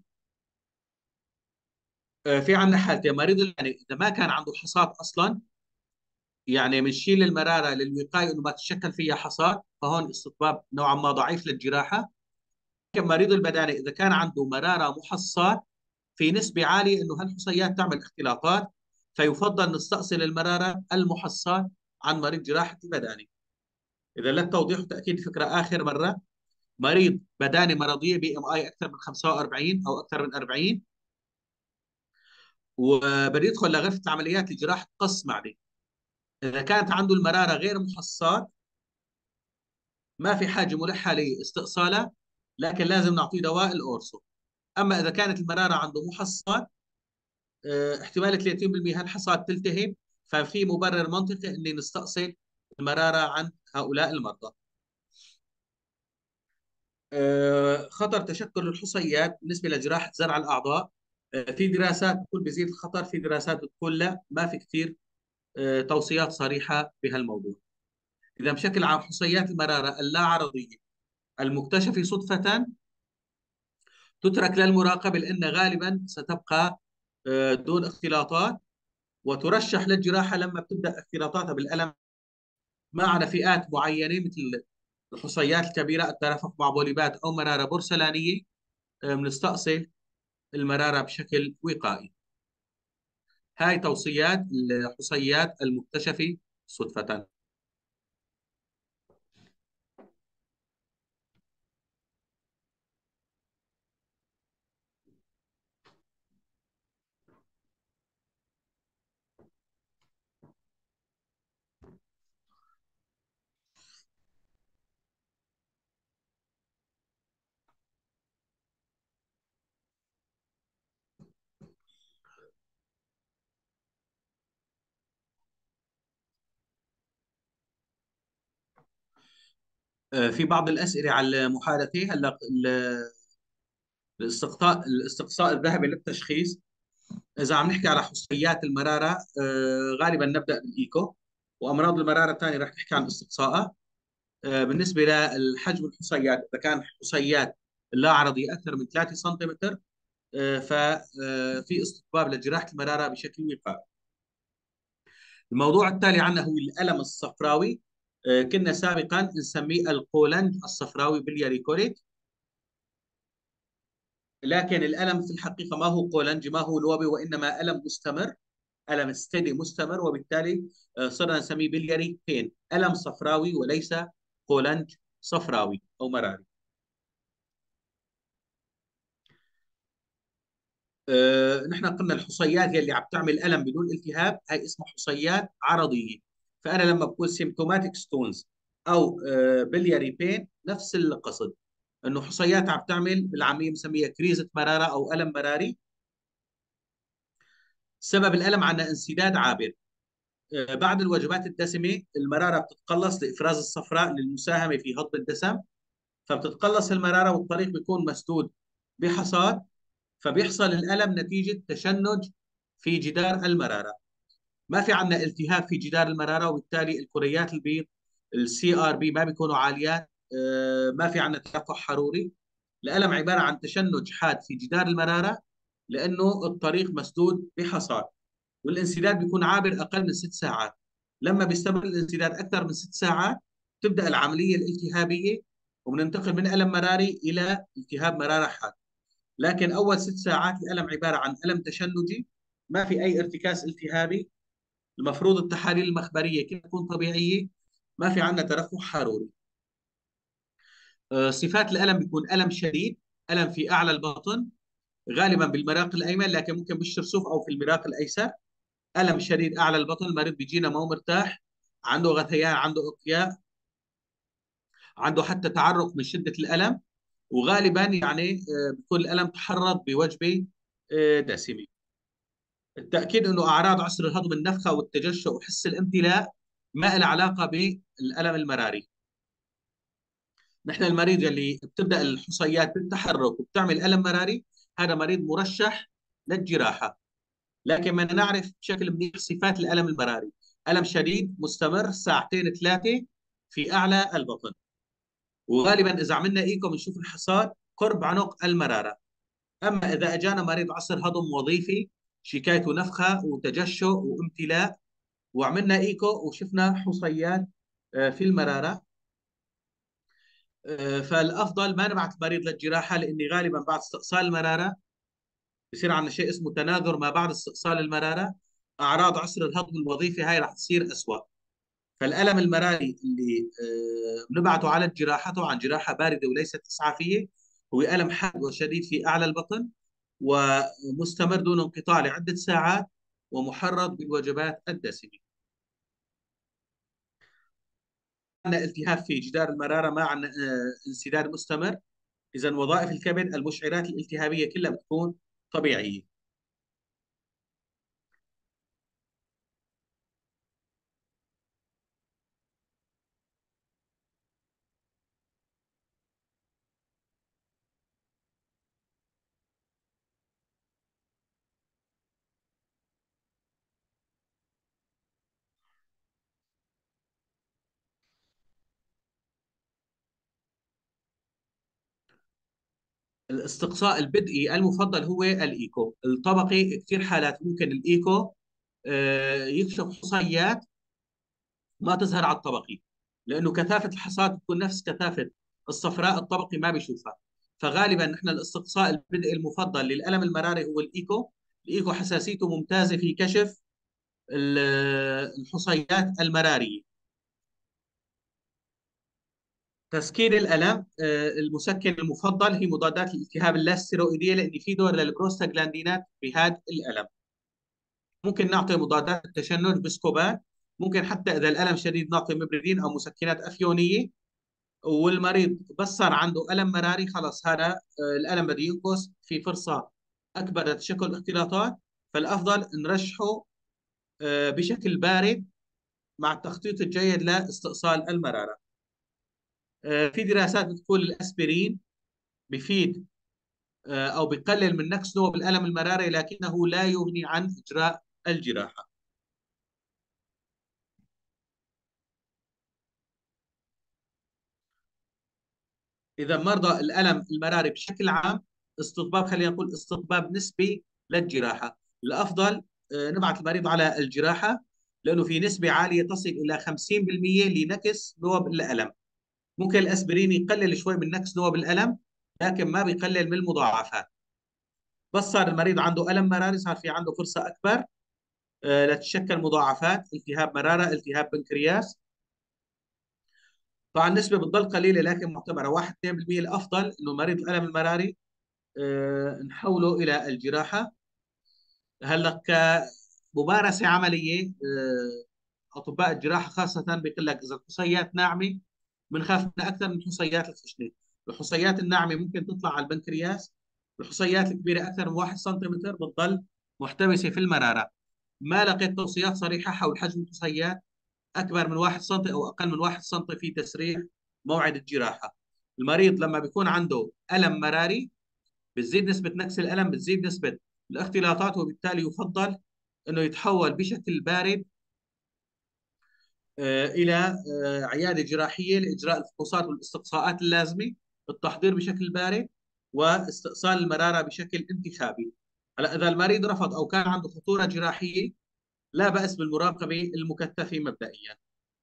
في عندنا حالتين. مريض يعني اذا ما كان عنده حصاد اصلا، يعني بنشيل المراره للوقايه انه ما تتشكل فيها حصاد، فهون استطباب نوعا ما ضعيف للجراحه. لكن مريض البدانه اذا كان عنده مراره محصات في نسبه عاليه انه هالحصيات تعمل اختلاطات، فيفضل نستأصل المراره المحصات عن مريض جراحه البدانه. اذا للتوضيح وتاكيد الفكره اخر مره، مريض بدانه مرضيه بي ام اي اكثر من 45 او اكثر من 40، وبده يدخل لغرفه العمليات لجراحه قص معده، اذا كانت عنده المراره غير محصات ما في حاجه ملحه لاستئصالها، لكن لازم نعطيه دواء الاورسو. اما اذا كانت المراره عنده محصات، احتمال 30% هالحصاد تلتهب، ففي مبرر منطقي اني نستأصل المراره عن هؤلاء المرضى. خطر تشكل الحصيات بالنسبه لجراحه زرع الاعضاء، في دراسات بتقول بيزيد الخطر، في دراسات بتقول لا، ما في كثير توصيات صريحه بهالموضوع. اذا بشكل عام حصيات المراره اللا عرضيه المكتشفه صدفه تترك للمراقبه، لان غالبا ستبقى دون اختلاطات، وترشح للجراحه لما بتبدا اختلاطاتها بالالم مع فئات معينه مثل الحصيات الكبيره، الترافق مع بوليبات او مراره بورسلانيه، بنستأصل المراره بشكل وقائي. هاي توصيات الحصيات المكتشفه صدفه. في بعض الاسئله على المحادثه هلا. الاستقصاء الذهبي للتشخيص، اذا عم نحكي على حصيات المراره غالبا نبدا بالايكو، وامراض المراره الثانيه رح نحكي عن استقصائها. بالنسبه للحجم الحصيات، اذا كان حصيات لا عرضيه اكثر من 3 سنتيمتر، ففي استطباب لجراحه المراره بشكل وقائي. الموضوع التالي عنا هو الالم الصفراوي. كنا سابقا نسميه القولنج الصفراوي بالياريكوليك، لكن الالم في الحقيقه ما هو قولنج، ما هو لوبي، وانما الم مستمر، الم ستدي مستمر، وبالتالي صرنا نسميه بلياري بين، الم صفراوي وليس قولنج صفراوي او مراري. نحن قلنا الحصيات هي اللي عم تعمل الم بدون التهاب، هاي اسمها حصيات عرضيه. فانا لما بقول سيمتوماتيك ستونز او بلياري بين، نفس القصد، انه حصيات عم تعمل بالعاميه بنسميها كريزه مراره او الم مراري. سبب الالم عندنا انسداد عابر. بعد الوجبات الدسمه المراره بتتقلص لافراز الصفراء للمساهمه في هضم الدسم، فبتتقلص المراره والطريق بيكون مسدود بحصاد، فبيحصل الالم نتيجه تشنج في جدار المراره. ما في عندنا التهاب في جدار المراره، وبالتالي الكريات البيض السي ار بي ما بيكونوا عاليات. ما في عندنا تلقح حروري. الالم عباره عن تشنج حاد في جدار المراره، لانه الطريق مسدود بحصاد، والانسداد بيكون عابر اقل من 6 ساعات. لما بيستمر الانسداد اكثر من 6 ساعات تبدا العمليه الالتهابيه، وبننتقل من الم مراري الى التهاب مراره حاد. لكن اول 6 ساعات الالم عباره عن الم تشنجي، ما في اي ارتكاز التهابي. المفروض التحاليل المخبريه كلها تكون طبيعيه، ما في عندنا ترفع حروري. صفات الالم بيكون الم شديد، الم في اعلى البطن، غالبا بالمراق الايمن، لكن ممكن بالشرسوف او في المراق الايسر. الم شديد اعلى البطن، المريض بيجينا ما هو مرتاح، عنده غثيان، عنده اقياء، عنده حتى تعرق من شده الالم. وغالبا يعني بيكون الألم تحرض بوجبة دسمة. التأكيد أنه أعراض عسر الهضم النفخة والتجشؤ وحس الامتلاء ما لها علاقة بالألم المراري. نحن المريض اللي بتبدأ الحصيات بالتحرك وبتعمل ألم مراري، هذا مريض مرشح للجراحة. لكن بدنا نعرف بشكل منيح صفات الألم المراري. ألم شديد مستمر ساعتين ثلاثة في أعلى البطن، وغالبا إذا عملنا إيكو بنشوف الحصاد قرب عنق المرارة. أما إذا أجانا مريض عسر هضم وظيفي شكايته نفخة وتجشؤ وامتلاء، وعملنا إيكو وشفنا حصيات في المرارة، فالأفضل ما نبعث المريض للجراحة، لأن غالبا بعد استئصال المرارة بصير عندنا شيء اسمه تناظر ما بعد استئصال المرارة. أعراض عسر الهضم الوظيفي هاي راح تصير أسوأ. فالألم المراري اللي بنبعته على الجراحة، طبعا جراحة باردة وليست إسعافية، هو ألم حاد وشديد في أعلى البطن ومستمر دون انقطاع لعدة ساعات ومحرض بالوجبات الدسمة. عندنا التهاب في جدار المرارة، ما عندنا انسداد مستمر. إذا وظائف الكبد المشعرات الالتهابية كلها بتكون طبيعية. الاستقصاء البدئي المفضل هو الإيكو الطبقي. كثير حالات ممكن الإيكو يكشف حصيات ما تظهر على الطبقي، لانه كثافه الحصاد بتكون نفس كثافه الصفراء، الطبقي ما بيشوفها. فغالبا نحن الاستقصاء البدئي المفضل للالم المراري هو الايكو. الايكو حساسيته ممتازه في كشف الحصيات المراريه. تسكين الالم المسكن المفضل هي مضادات الالتهاب اللاستيروئيديه، لان في دور للبروستاجلاندينات في هذا الالم. ممكن نعطي مضادات التشنج بسكوبات. ممكن حتى اذا الالم شديد نعطي مبردين او مسكنات افيونيه. والمريض بس صار عنده ألم مراري خلص، هذا الألم بده ينقص، في فرصة أكبر لتشكل اختلاطات. فالأفضل نرشحه بشكل بارد مع التخطيط الجيد لاستئصال المرارة. في دراسات بتقول الأسبرين بفيد أو بقلل من نقص نوع الألم المراري، لكنه لا يغني عن إجراء الجراحة. إذا مرضى الألم المراري بشكل عام، استطباب، خلينا نقول استطباب نسبي للجراحة. الأفضل نبعث المريض على الجراحة، لأنه في نسبة عالية تصل إلى 50% لنكس نوب الألم. ممكن الأسبرين يقلل شوي من نكس نوب الألم، لكن ما بيقلل من المضاعفات. بس صار المريض عنده ألم مراري، صار في عنده فرصة أكبر لتتشكل مضاعفات التهاب مرارة، التهاب بنكرياس. طبعا النسبة بتضل قليلة لكن معتبرة 1-2%. الأفضل إنه مريض الألم المراري نحوله الى الجراحه. هلا كممارسه عمليه، اطباء الجراحه خاصه بيقول لك اذا الحصيات ناعمه بنخاف منها اكثر من الحصيات الخشنه. الحصيات الناعمه ممكن تطلع على البنكرياس. الحصيات الكبيره اكثر من 1 سنتيمتر بتضل محتبسه في المراره. ما لقيت توصيات صريحه حول حجم الحصيات اكبر من 1 سم او اقل من 1 سم في تسريح موعد الجراحه. المريض لما بيكون عنده الم مراري بتزيد نسبة نقص الألم، بتزيد نسبة الاختلاطات، وبالتالي يفضل أنه يتحول بشكل بارد إلى عيادة جراحية لإجراء الفحوصات والاستقصاءات اللازمة، التحضير بشكل بارد، واستئصال المرارة بشكل انتخابي. هلا إذا المريض رفض أو كان عنده خطورة جراحية، لا بأس بالمراقبة المكثفة مبدئيا.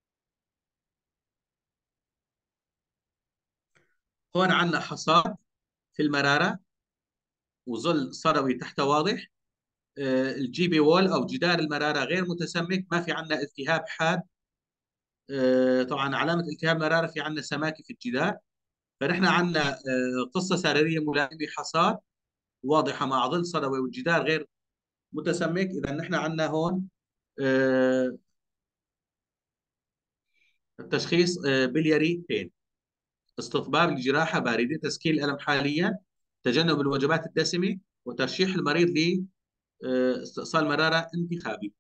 هون عندنا حصاد في المرارة وظل صدوي تحت واضح. الجي بي وول أو جدار المرارة غير متسمك، ما في عندنا التهاب حاد. طبعا علامة التهاب مرارة في عندنا سماكة في الجدار. فنحن عندنا قصة سريرية ملائمة حصاد واضحة مع ظل صدوي والجدار غير متسمك. إذا نحن عندنا هون آه، التشخيص بلياري بين. استطباب الجراحة باردة، تسكين الألم حاليا، تجنب الوجبات الدسمة، وترشيح المريض لاستئصال مرارة انتخابي.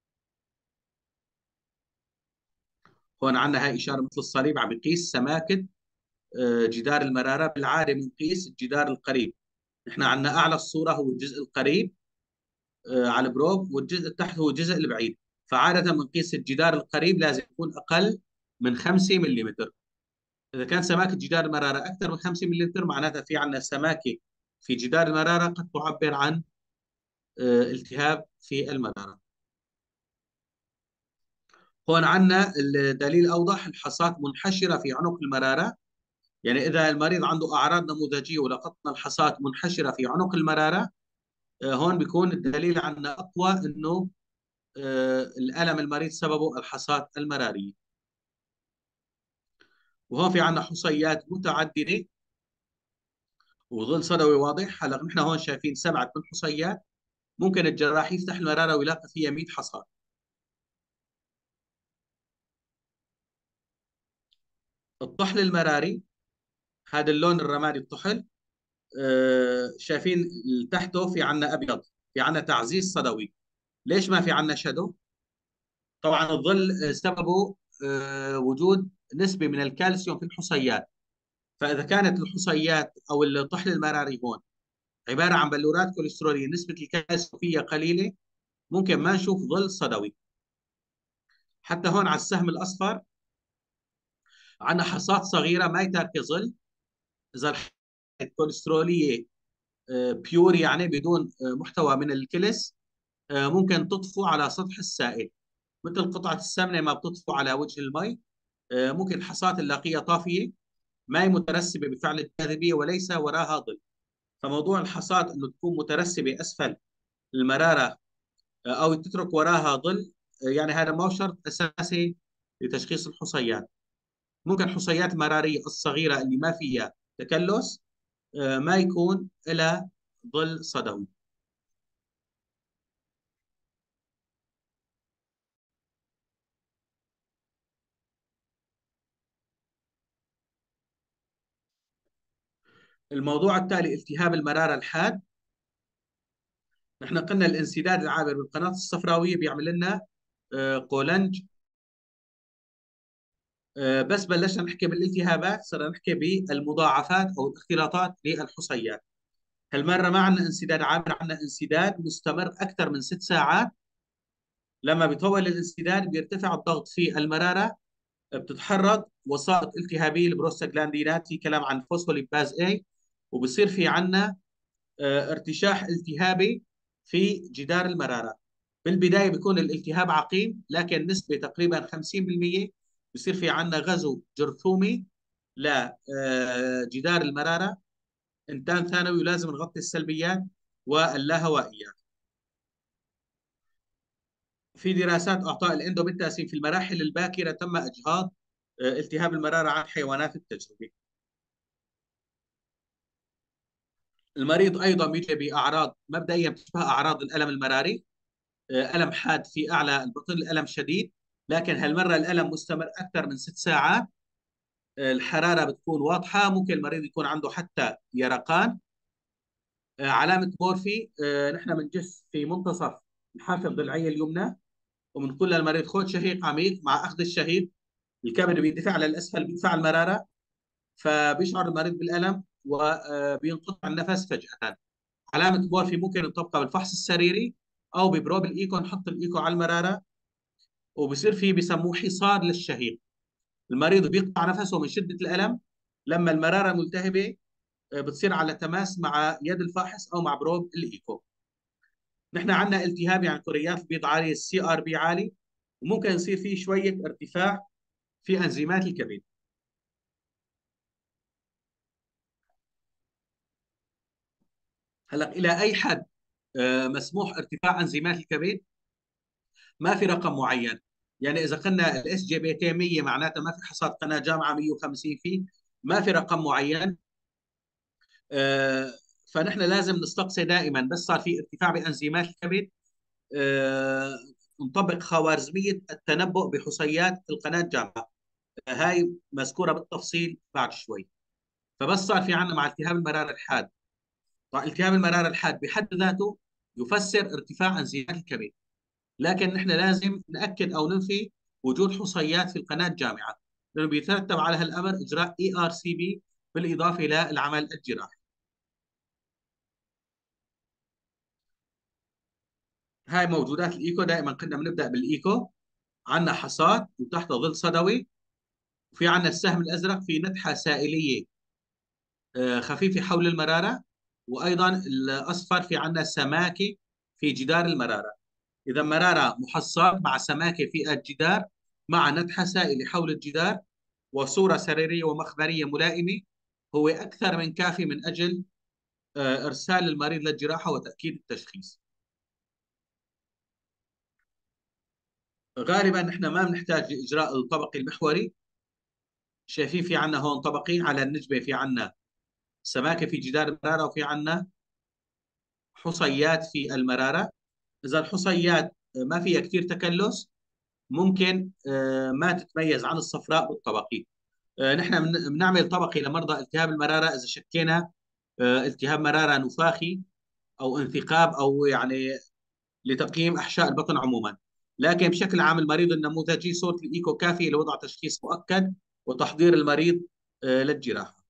هون عندنا هاي إشارة مثل الصليب عم بقيس سماكة جدار المرارة. بالعادة بنقيس الجدار القريب. نحن عندنا أعلى الصورة هو الجزء القريب على البروب، والجزء تحت هو الجزء البعيد. فعادة بنقيس الجدار القريب لازم يكون أقل من 5 ملم. إذا كان سماكة جدار المرارة أكثر من 5 ملم معناتها في عندنا سماكة في جدار المرارة قد تعبر عن التهاب في المرارة. هون عندنا الدليل أوضح، الحصاة منحشرة في عنق المرارة. يعني إذا المريض عنده أعراض نموذجية ولقطنا الحصاة منحشرة في عنق المرارة، هون بيكون الدليل عنا أقوى إنه الألم المريض سببه الحصاة المرارية. وهون في عنا حصيات متعددة وظل صدوي واضح. هلا نحن هون شايفين 7 من حصيات. ممكن الجراح يفتح المرارة ويلاقي فيها 100 حصاة. الطحل المراري، هذا اللون الرمادي الطحل، شايفين تحته في عنا أبيض، في عنا تعزيز صدوي. ليش ما في عنا شدو؟ طبعا الظل سببه وجود نسبة من الكالسيوم في الحصيات. فإذا كانت الحصيات أو الطحل المراري هون عبارة عن بلورات كوليسترولية نسبة الكالسيوم فيها قليلة، ممكن ما نشوف ظل صدوي. حتى هون على السهم الأصفر عندنا حصات صغيرة ما يترك ظل. إذا الحصة الكوليسترولية بيور يعني بدون محتوى من الكلس، ممكن تطفو على سطح السائل مثل قطعة السمنة ما بتطفو على وجه المي. ممكن الحصات اللاقية طافية، ما هي مترسبة بفعل الجاذبية وليس وراها ظل. فموضوع الحصاد انه تكون مترسبه اسفل المراره او تترك وراها ظل، يعني هذا ما هو شرط اساسي لتشخيص الحصيات. ممكن حصيات مراريه الصغيره اللي ما فيها تكلس ما يكون لها ظل صدوي. الموضوع التالي التهاب المراره الحاد. نحن قلنا الانسداد العابر بالقناه الصفراويه بيعمل لنا قولنج. بس بلشنا نحكي بالالتهابات صرنا نحكي بالمضاعفات او الاختلاطات للحصيات. هالمرة ما عندنا انسداد عابر، عندنا انسداد مستمر أكثر من 6 ساعات. لما بيطول الانسداد بيرتفع الضغط في المرارة، بتتحرك وسائط التهابية البروستاجلاندينات، في كلام عن فوسفوليباز A، وبصير في عندنا ارتشاح التهابي في جدار المرارة. بالبداية بيكون الالتهاب عقيم، لكن نسبة تقريبا 50% بصير في عندنا غزو جرثومي لجدار المرارة. انتان ثانوي ولازم نغطي السلبيات واللاهوائيات. في دراسات اعطاء الاندوميتاسين في المراحل الباكره تم اجهاض التهاب المراره عن حيوانات التجربه. المريض ايضا بيجي باعراض مبدئيا بتشبه اعراض الالم المراري، الم حاد في اعلى البطن، الالم شديد، لكن هالمره الالم مستمر اكثر من 6 ساعات. الحراره بتكون واضحه، ممكن المريض يكون عنده حتى يرقان. علامه مورفي، نحن بنجس في منتصف الحافه الضلعيه اليمنى، وبنقول للمريض خذ شهيق عميق. مع اخذ الشهيق الكبد بيندفع للاسفل، بيدفع المراره، فبيشعر المريض بالالم وبينقطع النفس فجاه. علامه مورفي ممكن تطبقها بالفحص السريري او ببروب الايكو، نحط الايكو على المراره وبصير في بسموه حصار للشهيق. المريض بيقطع نفسه من شده الالم. لما المراره ملتهبه بتصير على تماس مع يد الفاحص او مع بروب الايكو. نحن عندنا التهاب يعني كريات البيض عاليه، CRP عالي، وممكن يصير في شويه ارتفاع في انزيمات الكبد. هلا الى اي حد مسموح ارتفاع انزيمات الكبد؟ ما في رقم معين. يعني اذا قلنا الاس جي بي تي 100 معناتها ما في حصاد قناه جامعه 150 فيه. ما في رقم معين. آه، فنحن لازم نستقصي دائما بس صار في ارتفاع بانزيمات الكبد، آه، نطبق خوارزميه التنبؤ بحصيات القناه الجامعه. هاي مذكوره بالتفصيل بعد شوي. فبس صار في عندنا مع التهاب المراره الحاد. طيب التهاب المراره الحاد بحد ذاته يفسر ارتفاع انزيمات الكبد، لكن نحن لازم ناكد او ننفي وجود حصيات في القناه الجامعه، لانه بيترتب على هالامر اجراء اي ار سي بي بالاضافه الى العمل الجراحي. هاي موجودات الايكو، دائما كنا بنبدا بالايكو. عندنا حصاد وتحت ظل صدوي، وفي عندنا السهم الازرق في نتحه سائليه خفيفه حول المراره، وايضا الاصفر في عندنا سماكه في جدار المراره. اذا مراره محصاد مع سماكه في الجدار مع نتحه سائله حول الجدار وصوره سريريه ومخبريه ملائمه، هو اكثر من كافي من اجل ارسال المريض للجراحه وتاكيد التشخيص. غالبا نحن ما بنحتاج لاجراء الطبقي المحوري. شايفين في عندنا هون طبقي على النجبه، في عندنا سماكه في جدار المراره، وفي عندنا حصيات في المراره. اذا الحصيات ما فيها كثير تكلس، ممكن ما تتميز عن الصفراء بالطبقي. نحن بنعمل طبقي لمرضى التهاب المراره اذا شكينا التهاب مراره نفاخي او انثقاب، او يعني لتقييم احشاء البطن عموما. لكن بشكل عام المريض النموذجي صوره الايكو كافيه لوضع تشخيص مؤكد وتحضير المريض للجراحه.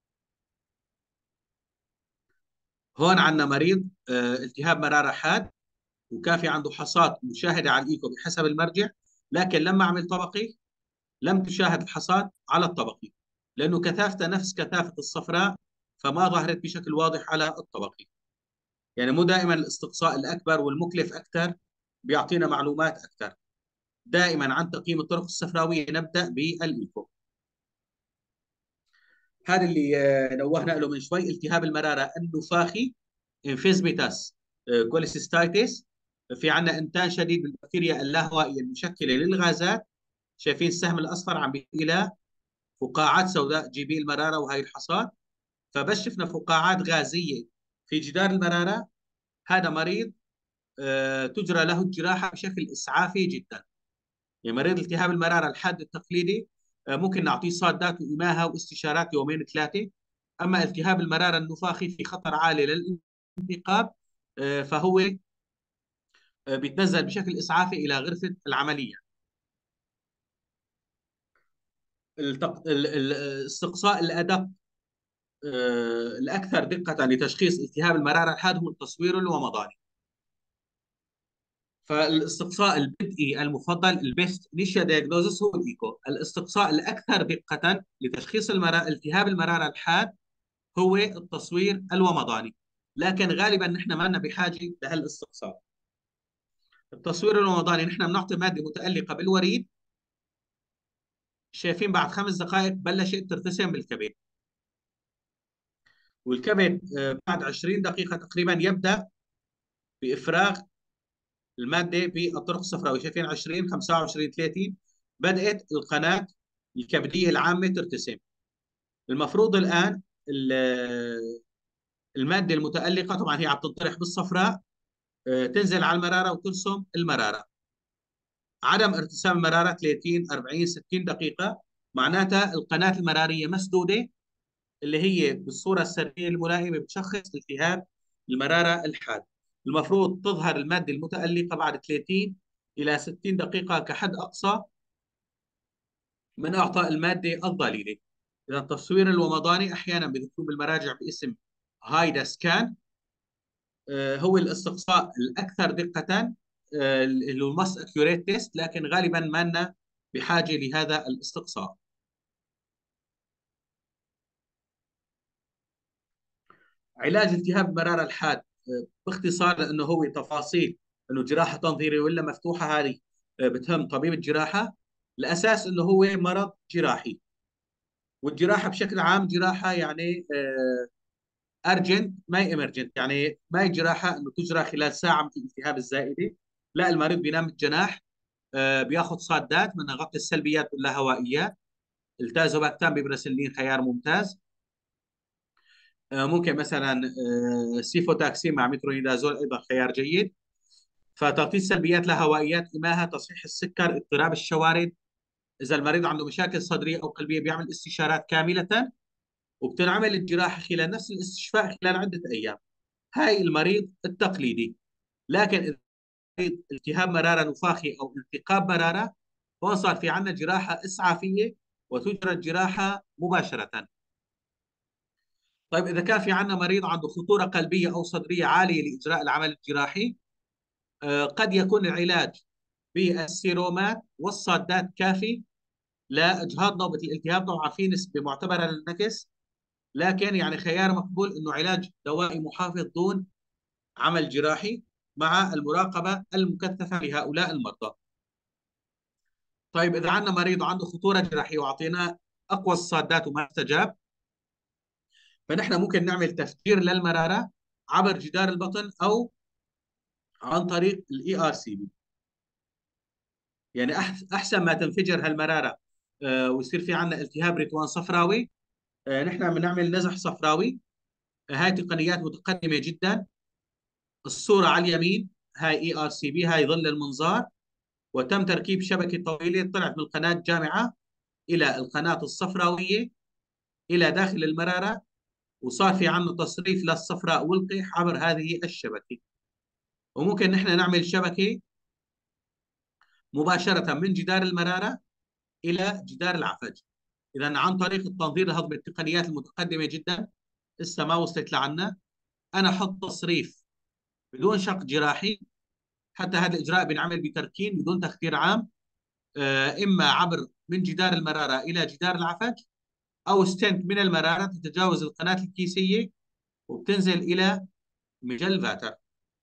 هون عندنا مريض التهاب مراره حاد، وكافي عنده حصات مشاهده على الايكو بحسب المرجع، لكن لما عمل طبقي لم تشاهد الحصات على الطبقي، لانه كثافته نفس كثافه الصفراء، فما ظهرت بشكل واضح على الطبقي. يعني مو دائما الاستقصاء الاكبر والمكلف اكثر بيعطينا معلومات اكثر. دائما عن تقييم الطرق الصفراويه نبدا بالايكو. هذا اللي نوهنا له من شوي، التهاب المراره النفاخي انفيزبيتاس كوليسيستايتس. في عندنا انتاج شديد بالبكتيريا اللاهوائيه المشكله للغازات. شايفين السهم الاصفر عم بيحكي الى فقاعات سوداء جيبي المراره وهي الحصاد. فبس شفنا فقاعات غازيه في جدار المراره، هذا مريض تجرى له الجراحه بشكل اسعافي جدا. يعني مريض التهاب المراره الحاد التقليدي ممكن نعطيه صادات وإماها واستشارات يومين ثلاثه. اما التهاب المراره النفاخي في خطر عالي للانتقاب، فهو بيتنزل بشكل اسعافي الى غرفه العمليه. الاستقصاء الادق الاكثر دقه لتشخيص التهاب المراره الحاد هو التصوير الومضاني. فالاستقصاء البدئي المفضل البيست انيشال دايجنوزس هو الايكو. الاستقصاء الاكثر دقه لتشخيص التهاب المراره الحاد هو التصوير الومضاني، لكن غالبا نحن ما لنا بحاجه لهالاستقصاء. التصوير الومضاني نحن بنعطي ماده متالقه بالوريد. شايفين بعد 5 دقائق بلشت ترتسم بالكبد، والكبد بعد 20 دقيقه تقريبا يبدا بافراغ الماده بالطرق الصفراويه. شايفين 20 25 30 بدات القناه الكبديه العامه ترتسم. المفروض الان الماده المتالقه طبعا هي عم تنطرح بالصفراء تنزل على المراره وترسم المراره. عدم ارتسام المراره 30 40 60 دقيقه معناتها القناه المراريه مسدوده، اللي هي بالصوره السريه الملائمه بتشخص التهاب المراره الحاد. المفروض تظهر الماده المتالقه بعد 30 الى 60 دقيقه كحد اقصى من اعطاء الماده الضليله. اذا التصوير الومضاني احيانا بذكروه بالمراجع باسم هايدا سكان هو الاستقصاء الاكثر دقه، اللي هو الماس اكيوريت تيست، لكن غالبا ما لنا بحاجه لهذا الاستقصاء. علاج التهاب المراره الحاد باختصار، لانه هو تفاصيل انه جراحه تنظيريه ولا مفتوحه، هذه بتهم طبيب الجراحه. الاساس انه هو مرض جراحي، والجراحه بشكل عام جراحه يعني ارجنت ما ايمرجنت، يعني ما هي جراحه انه تجرى خلال ساعه مثل الالتهاب الزائده. لا، المريض بينام الجناح، بياخذ صادات من غطي السلبيات واللاهوائيات. التازوباكتام ببرسلين خيار ممتاز. ممكن مثلا سيفوتاكسين مع مترونيدازول ايضا خيار جيد. فتغطيه السلبيات لاهوائيات، إماها، تصحيح السكر، اضطراب الشوارد، اذا المريض عنده مشاكل صدريه او قلبيه بيعمل استشارات كامله، وبتنعمل الجراحه خلال نفس الاستشفاء خلال عده ايام. هاي المريض التقليدي. لكن اذا مريض التهاب مراره نفاخي او التقاب مراره، هون صار في عندنا جراحه اسعافيه وتجرى الجراحه مباشره. طيب اذا كان في عندنا مريض عنده خطوره قلبيه او صدريه عاليه لاجراء العمل الجراحي، قد يكون العلاج بالسيرومات والصادات كافي لاجهاض نوبه الالتهاب. طبعا في نسبه معتبره للنكس، لكن يعني خيار مقبول انه علاج دوائي محافظ دون عمل جراحي مع المراقبه المكثفه لهؤلاء المرضى. طيب اذا عندنا مريض عنده خطوره جراحيه واعطيناه اقوى الصادات وما استجاب، فنحن ممكن نعمل تفجير للمراره عبر جدار البطن او عن طريق الاي ار سي بي. يعني احسن ما تنفجر هالمراره ويصير في عندنا التهاب ريتوان صفراوي، نحن بنعمل نزح صفراوي. هاي تقنيات متقدمه جدا. الصوره على اليمين هاي اي ار سي بي، هاي ظل المنظار، وتم تركيب شبكه طويله طلعت من قناه جامعه الى القناه الصفراويه الى داخل المراره، وصار في عندنا تصريف للصفراء والقيح عبر هذه الشبكه. وممكن نحن نعمل شبكه مباشره من جدار المراره الى جدار العفج. اذا عن طريق التنظير الهضمي التقنيات المتقدمه جدا لسه ما وصلت لعنا، انا احط تصريف بدون شق جراحي. حتى هذا الاجراء بينعمل بتركين بدون تخدير عام، اما عبر من جدار المراره الى جدار العفج، او ستنت من المراره تتجاوز القناه الكيسيه وبتنزل الى مجل فاتر.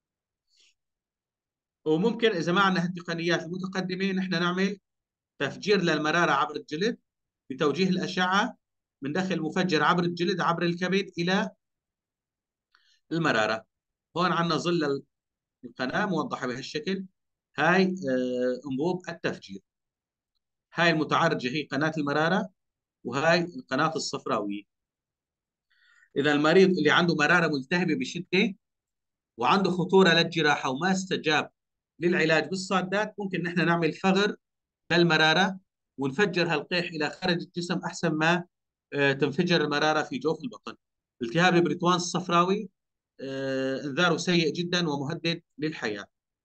وممكن اذا ما عندنا هالتقنيات المتقدمه نحن نعمل تفجير للمراره عبر الجلد بتوجيه الاشعه، من دخل مفجر عبر الجلد عبر الكبد الى المراره. هون عندنا ظل القناه موضحه بهالشكل. هاي انبوب التفجير. هاي المتعرجه هي قناه المراره، وهاي القناه الصفراويه. اذا المريض اللي عنده مراره ملتهبه بشده وعنده خطوره للجراحه وما استجاب للعلاج بالصادات، ممكن نحن نعمل فغر للمراره ونفجر هالقيح الى خارج الجسم احسن ما تنفجر المراره في جوف البطن. التهاب البريتوان الصفراوي انذاره سيء جدا ومهدد للحياه.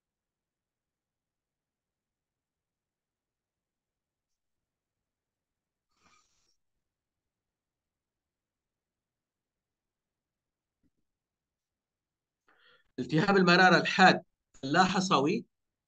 التهاب المراره الحاد اللا حصوي،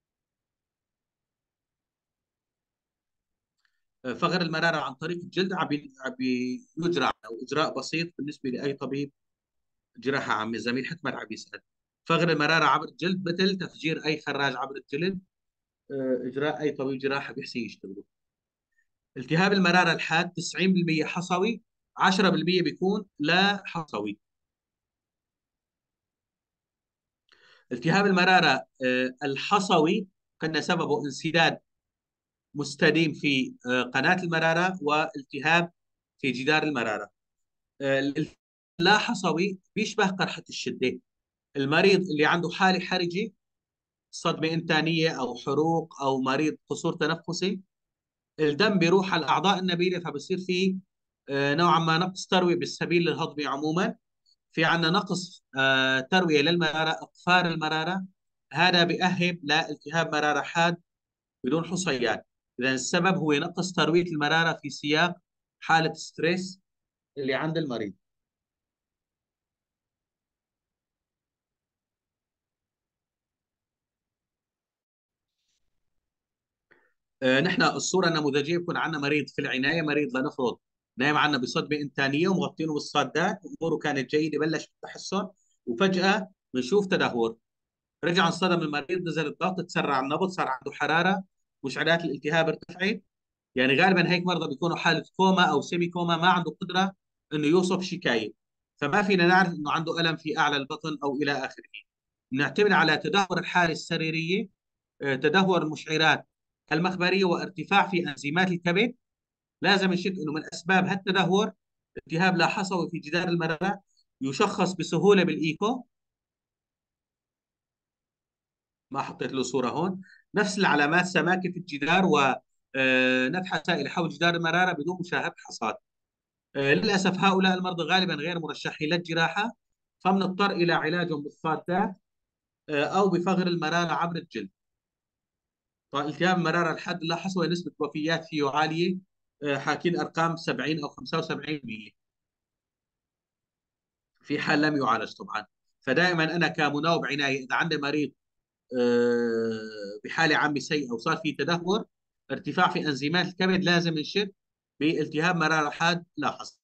فغر المراره عن طريق الجلد عم يجرى او اجراء بسيط بالنسبه لاي طبيب جراحه عامه. زميل حكمت عم يسال. فغر المراره عبر الجلد مثل تفجير اي خراج عبر الجلد، اجراء اي طبيب جراحه بيحسن يشتغله. التهاب المراره الحاد 90% حصوي، 10% بيكون لا حصوي. التهاب المراره الحصوي كان سببه انسداد مستديم في قناه المراره والتهاب في جدار المراره. اللا حصوي بيشبه قرحه الشده. المريض اللي عنده حاله حرجه، صدمه انتانيه او حروق او مريض قصور تنفسي، الدم بيروح على الاعضاء النبيله، فبصير في نوعا ما نقص ترويه بالسبيل الهضمي عموما. في عندنا نقص ترويه للمراره، اقفار المراره. هذا بيأهب لالتهاب مراره حاد بدون حصيات. اذا السبب هو نقص ترويه المراره في سياق حاله ستريس اللي عند المريض. نحن الصوره النموذجيه بكون عندنا مريض في العنايه، مريض لنفرض نايم عندنا بصدمه انتانيه ومغطينه بالصادات واموره كانت جيده، بلش بالتحسن وفجاه بنشوف تدهور. رجع انصدم المريض، نزل الضغط، تسرع النبض، صار عنده حراره، مشعلات الالتهاب ارتفعت. يعني غالبا هيك مرضى بيكونوا حاله كوما او سيمي كوما، ما عنده قدره انه يوصف شكايه، فما فينا نعرف انه عنده الم في اعلى البطن او الى اخره. نعتمد على تدهور الحاله السريريه، تدهور المشعرات المخبريه، وارتفاع في انزيمات الكبد. لازم نشك انه من اسباب هالتدهور التهاب لا حصوي في جدار المراره، يشخص بسهوله بالايكو. ما حطيت له صوره هون. نفس العلامات، سماكه في الجدار نتحة سائلة حول جدار المرارة بدون مشاهدة حصاد. للأسف هؤلاء المرضى غالبا غير مرشحين للجراحة، فبنضطر إلى علاجهم بالصادات أو بفغر المرارة عبر الجلد. فالتهاب المرارة لحد لا حصوى نسبة وفيات فيه عالية، حاكين أرقام 70 أو 75% في حال لم يعالج طبعا. فدائما أنا كمناوب عناية إذا عندي مريض بحالة عامة سيئة وصار في تدهور، ارتفاع في أنزيمات الكبد، لازم نشك بالتهاب مرارة حاد لا حصوى.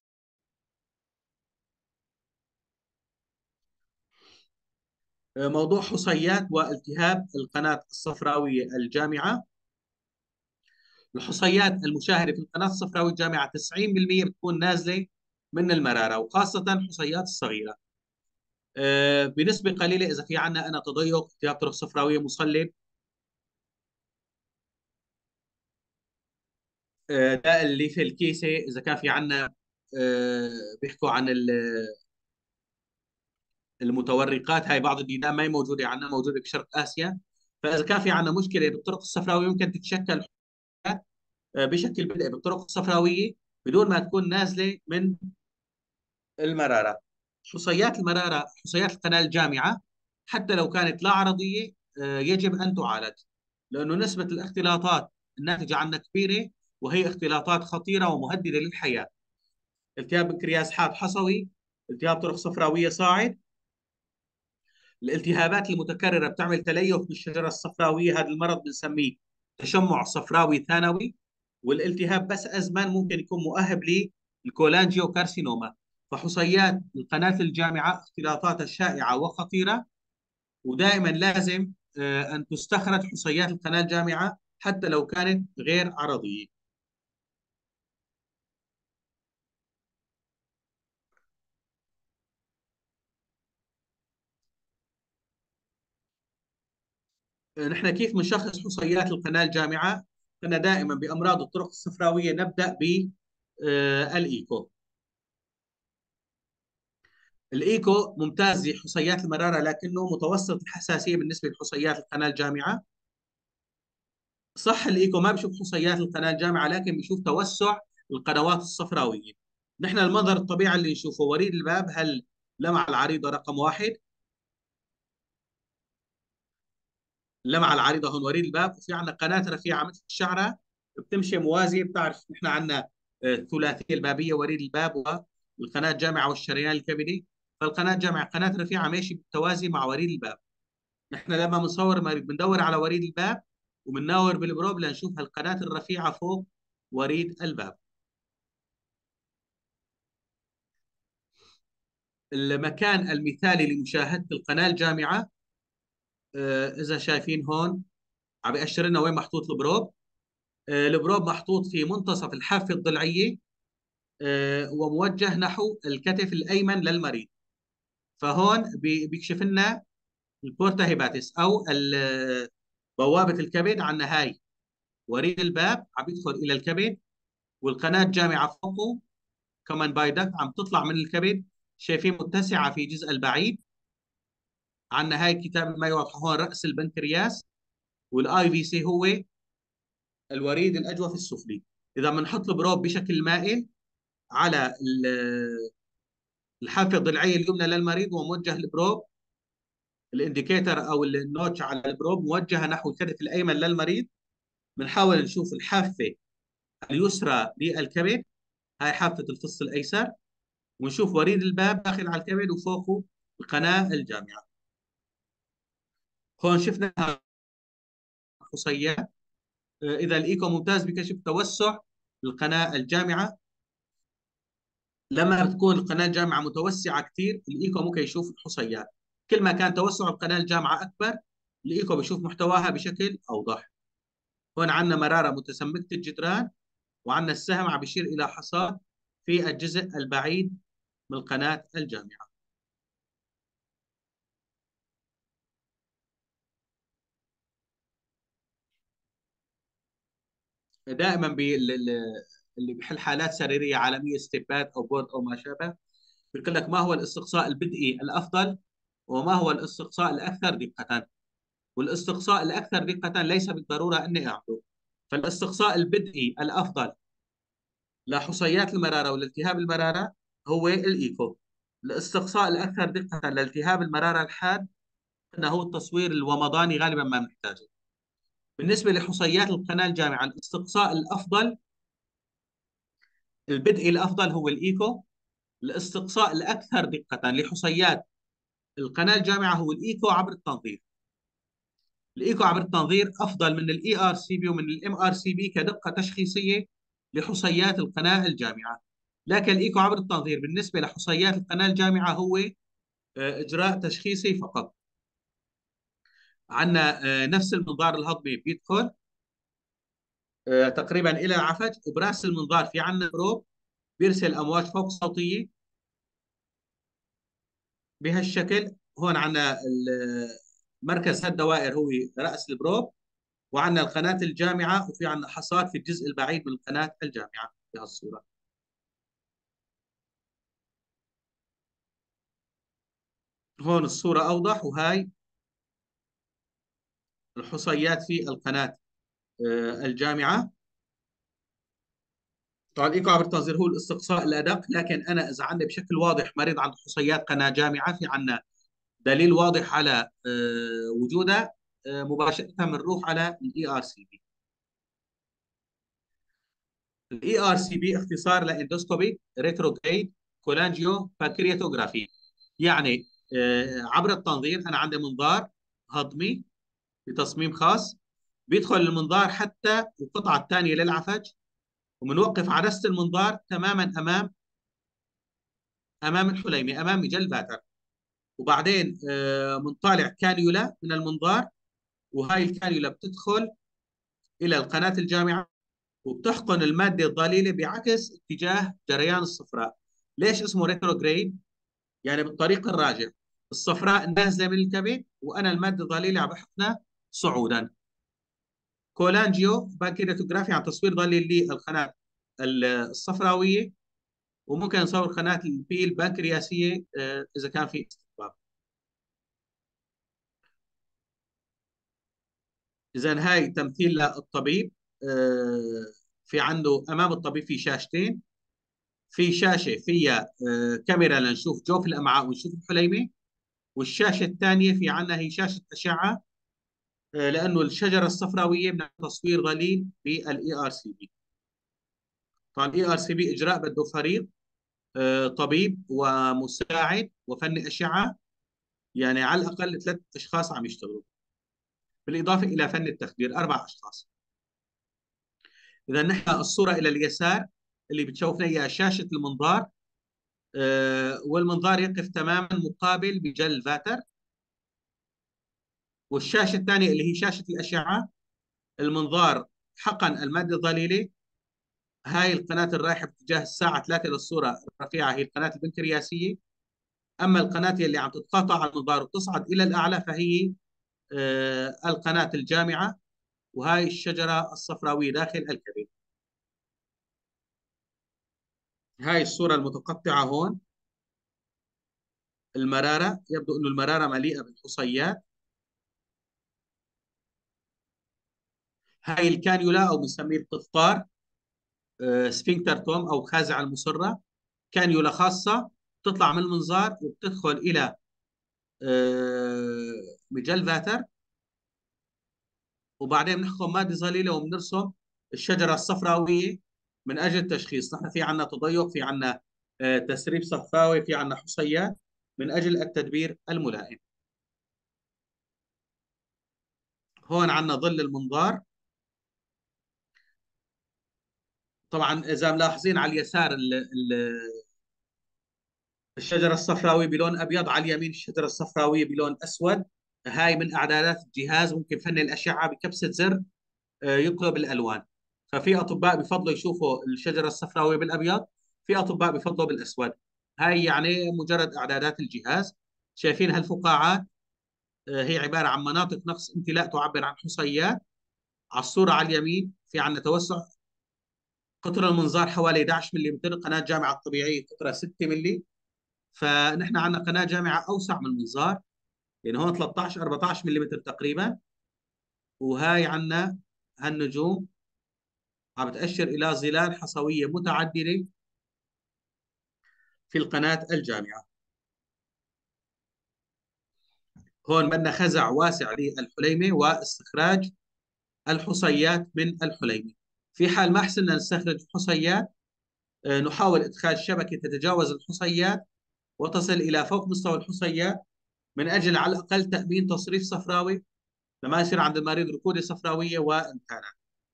موضوع حصيات والتهاب القناة الصفراوية الجامعة. الحصيات المشاهدة في القناة الصفراوية الجامعة 90% بتكون نازلة من المرارة، وخاصة الحصيات الصغيرة. بنسبة قليلة إذا في عندنا أنا تضيق التهاب طرق صفراوية مصلب، ده اللي في الكيسة. إذا كان في عندنا آه، بيحكوا عن المتورقات، هاي بعض الديدان ما هي موجودة عندنا، موجودة بشرق آسيا. فإذا كان في عندنا مشكلة بالطرق الصفراوية ممكن تتشكل بشكل بدئي بالطرق الصفراوية بدون ما تكون نازلة من المرارة. حصيات المرارة، حصيات القناة الجامعة، حتى لو كانت لا عرضية يجب أن تعالج، لأنه نسبة الاختلاطات الناتجة عنها كبيرة، وهي اختلاطات خطيرة ومهددة للحياة. التهاب بنكرياس حاد حصوي، التهاب طرق صفراوية صاعد. الالتهابات المتكررة بتعمل تليف بالشجرة الصفراوية، هذا المرض بنسميه تشمع صفراوي ثانوي. والالتهاب بس أزمن ممكن يكون مؤهب للكولانجيو كارسينوما. فحصيات القناة الجامعة اختلاطاتها شائعة وخطيرة، ودائما لازم أن تستخرج حصيات القناة الجامعة حتى لو كانت غير عرضية. نحن كيف بنشخص حصيات القناة الجامعة؟ كنا دائما بأمراض الطرق الصفراوية نبدأ بالإيكو. الإيكو ممتاز لحصيات المرارة، لكنه متوسط الحساسية بالنسبة لحصيات القناة الجامعة. صح، الإيكو ما بشوف حصيات القناة الجامعة، لكن بشوف توسع القنوات الصفراوية. نحن المنظر الطبيعي اللي نشوفه وريد الباب، هل اللمعة العريضة رقم واحد، اللمعة العريضة هون وريد الباب، وفي عندنا قناة رفيعة مثل الشعرة بتمشي موازية. بتعرف نحن عندنا الثلاثية البابية، وريد الباب والقناة الجامعة والشريان الكبدي. فالقناة الجامعة قناة رفيعة ماشي بالتوازي مع وريد الباب. نحن لما بنصور مريض بندور على وريد الباب وبنناور بالبروب لنشوف هالقناة الرفيعة فوق وريد الباب. المكان المثالي لمشاهدة القناة الجامعة، إذا شايفين هون عم بيأشر لنا وين محطوط البروب. البروب محطوط في منتصف الحافة الضلعية، وموجه نحو الكتف الأيمن للمريض. فهون بيكشف لنا البورتا هيباتيس أو بوابة الكبد. عنا هاي وريد الباب عم يدخل إلى الكبد، والقناة الجامعة فوقه كمان بايدكت عم تطلع من الكبد، شايفين متسعة في الجزء البعيد. عندنا هاي الكتاب ما يوضح هون رأس البنكرياس، والاي في سي هو الوريد الاجوف السفلي. اذا بنحط البروب بشكل مائل على الحافه الضلعيه اليمنى للمريض وموجه البروب، الانديكيتر او النوتش على البروب موجهه نحو الكتف الايمن للمريض، بنحاول نشوف الحافه اليسرى للكبد، هاي حافه الفص الايسر، ونشوف وريد الباب داخل على الكبد وفوقه القناه الجامعه. هون شفنا خصيات. اذا الايكو ممتاز بكشف توسع القناه الجامعه. لما بتكون القناه الجامعه متوسعه كثير، الايكو ممكن يشوف الحصيات. كل ما كان توسع القناه الجامعه اكبر، الايكو بيشوف محتواها بشكل اوضح. هون عندنا مراره متسمكه الجدران، وعندنا السهم عم بيشير الى حصاد في الجزء البعيد من القناه الجامعه. دائما اللي بحل حالات سريريه عالميه، ستيبات او بورد او ما شابه، بيقول لك ما هو الاستقصاء البدئي الافضل وما هو الاستقصاء الاكثر دقه. والاستقصاء الاكثر دقه ليس بالضروره اني اعمله. فالاستقصاء البدئي الافضل لحصيات المراره والالتهاب المراره هو الايكو. الاستقصاء الاكثر دقه لالتهاب المراره الحاد انه هو التصوير الومضاني، غالبا ما بنحتاجه. بالنسبه لحصيات القناه الجامعه، الاستقصاء الافضل البدئي الافضل هو الايكو. الاستقصاء الاكثر دقه لحصيات القناه الجامعه هو الايكو عبر التنظير. الايكو عبر التنظير افضل من الاي ار سي بي ومن الام ار سي بي كدقه تشخيصيه لحصيات القناه الجامعه. لكن الايكو عبر التنظير بالنسبه لحصيات القناه الجامعه هو اجراء تشخيصي فقط. عندنا نفس المنظار الهضمي بيدخل تقريبا الى العفج، وبراس المنظار في عندنا بروب بيرسل امواج فوق صوتيه بهالشكل. هون عندنا مركز هالدوائر هو راس البروب، وعندنا القناه الجامعه، وفي عندنا حصاد في الجزء البعيد من القناه الجامعه في هالصوره. هون الصوره اوضح، وهاي الحصيات في القناه الجامعه. طبعا الايكو عبر التنظير هو الاستقصاء الادق، لكن انا اذا عندي بشكل واضح مريض عنده حصيات قناه جامعه، في عندنا دليل واضح على وجوده، مباشره بنروح على الاي ار سي بي. الاي ار سي بي اختصار لاندوسكوبيك ريتروجريد كولانجيو بانكرياتوغرافي. يعني عبر التنظير انا عندي منظار هضمي بتصميم خاص، بيدخل المنظار حتى القطعه الثانيه للعفج، وبنوقف عدسه المنظار تماما امام الحليمه، امام مجل فاتر. وبعدين بنطالع كانيولا من المنظار، وهاي الكانيولا بتدخل الى القناه الجامعه، وبتحقن الماده الضليله بعكس اتجاه جريان الصفراء. ليش اسمه ريتروجريد؟ يعني بالطريق الراجع، الصفراء نازله من الكبد وانا الماده الضليله عم بحقنها صعودا. كولانجيو بانكرياتوغرافي عن تصوير ضليل للقناه الصفراويه، وممكن نصور قناه البي البنكرياسيه اذا كان في استقبال. اذا هاي تمثيل للطبيب. في عنده امام الطبيب في شاشتين، في شاشه فيها كاميرا لنشوف جوف الامعاء ونشوف الحليمه، والشاشه الثانيه في عندنا هي شاشه اشعه لانه الشجره الصفراويه من تصوير ضليل بالاي ار سي بي. طبعا الاي ار سي بي اجراء بده فريق طبيب ومساعد وفني اشعه، يعني على الاقل 3 اشخاص عم يشتغلوا، بالاضافه الى فن التخدير 4 اشخاص. اذا نحن الصوره الى اليسار اللي بتشوفنا اياها شاشه المنظار، والمنظار يقف تماما مقابل بجل فاتر. والشاشه الثانيه اللي هي شاشه الاشعه، المنظار حقن الماده الضليله. هاي القناه الرايحه باتجاه الساعه 3 للصوره الرفيعه هي القناه البنكرياسيه. اما القناه اللي عم تتقاطع على المنظار وتصعد الى الاعلى فهي القناه الجامعه، وهاي الشجره الصفراويه داخل الكبد. هاي الصوره المتقطعه هون المراره، يبدو انه المراره مليئه بالحصيات. هاي الكانيولا او بنسميه القطار، سفنكتر توم او خازع المصره، كانيولا خاصه تطلع من المنظار وبتدخل الى مجل فاتر، وبعدين بنحكم ماده ظليله وبنرسم الشجره الصفراويه من اجل التشخيص. نحن في عندنا تضيق، في عندنا تسريب صفاوي، في عندنا حصيات، من اجل التدبير الملائم. هون عندنا ظل المنظار. طبعا اذا ملاحظين على اليسار الشجرة الصفراوية بلون أبيض، على اليمين الشجرة الصفراوية بلون أسود. هاي من إعدادات الجهاز، ممكن فني الأشعة بكبسة زر يقلب الألوان. ففي أطباء بفضلوا يشوفوا الشجرة الصفراوية بالأبيض، في أطباء بفضلوا بالأسود. هاي يعني مجرد إعدادات الجهاز. شايفين هالفقاعات؟ هي عبارة عن مناطق نقص امتلاء تعبر عن حصيات. على الصورة على اليمين في عندنا توسع. قطر المنظار حوالي 11 ملم، قناة جامعة الطبيعية قطرها 6 ملم. فنحن عندنا قناة جامعة أوسع من المنظار، يعني هون 13 14 ملم تقريبا. وهاي عندنا هالنجوم عم بتأشر إلى ظلال حصوية متعددة في القناة الجامعة. هون بدنا خزع واسع للحليمة واستخراج الحصيات من الحليمة. في حال ما حسنا نستخرج الحصيات، نحاول إدخال شبكة تتجاوز الحصيات وتصل إلى فوق مستوى الحصيات، من أجل على الأقل تأمين تصريف صفراوي لما يصير عند المريض ركودة صفراوية وامتناع.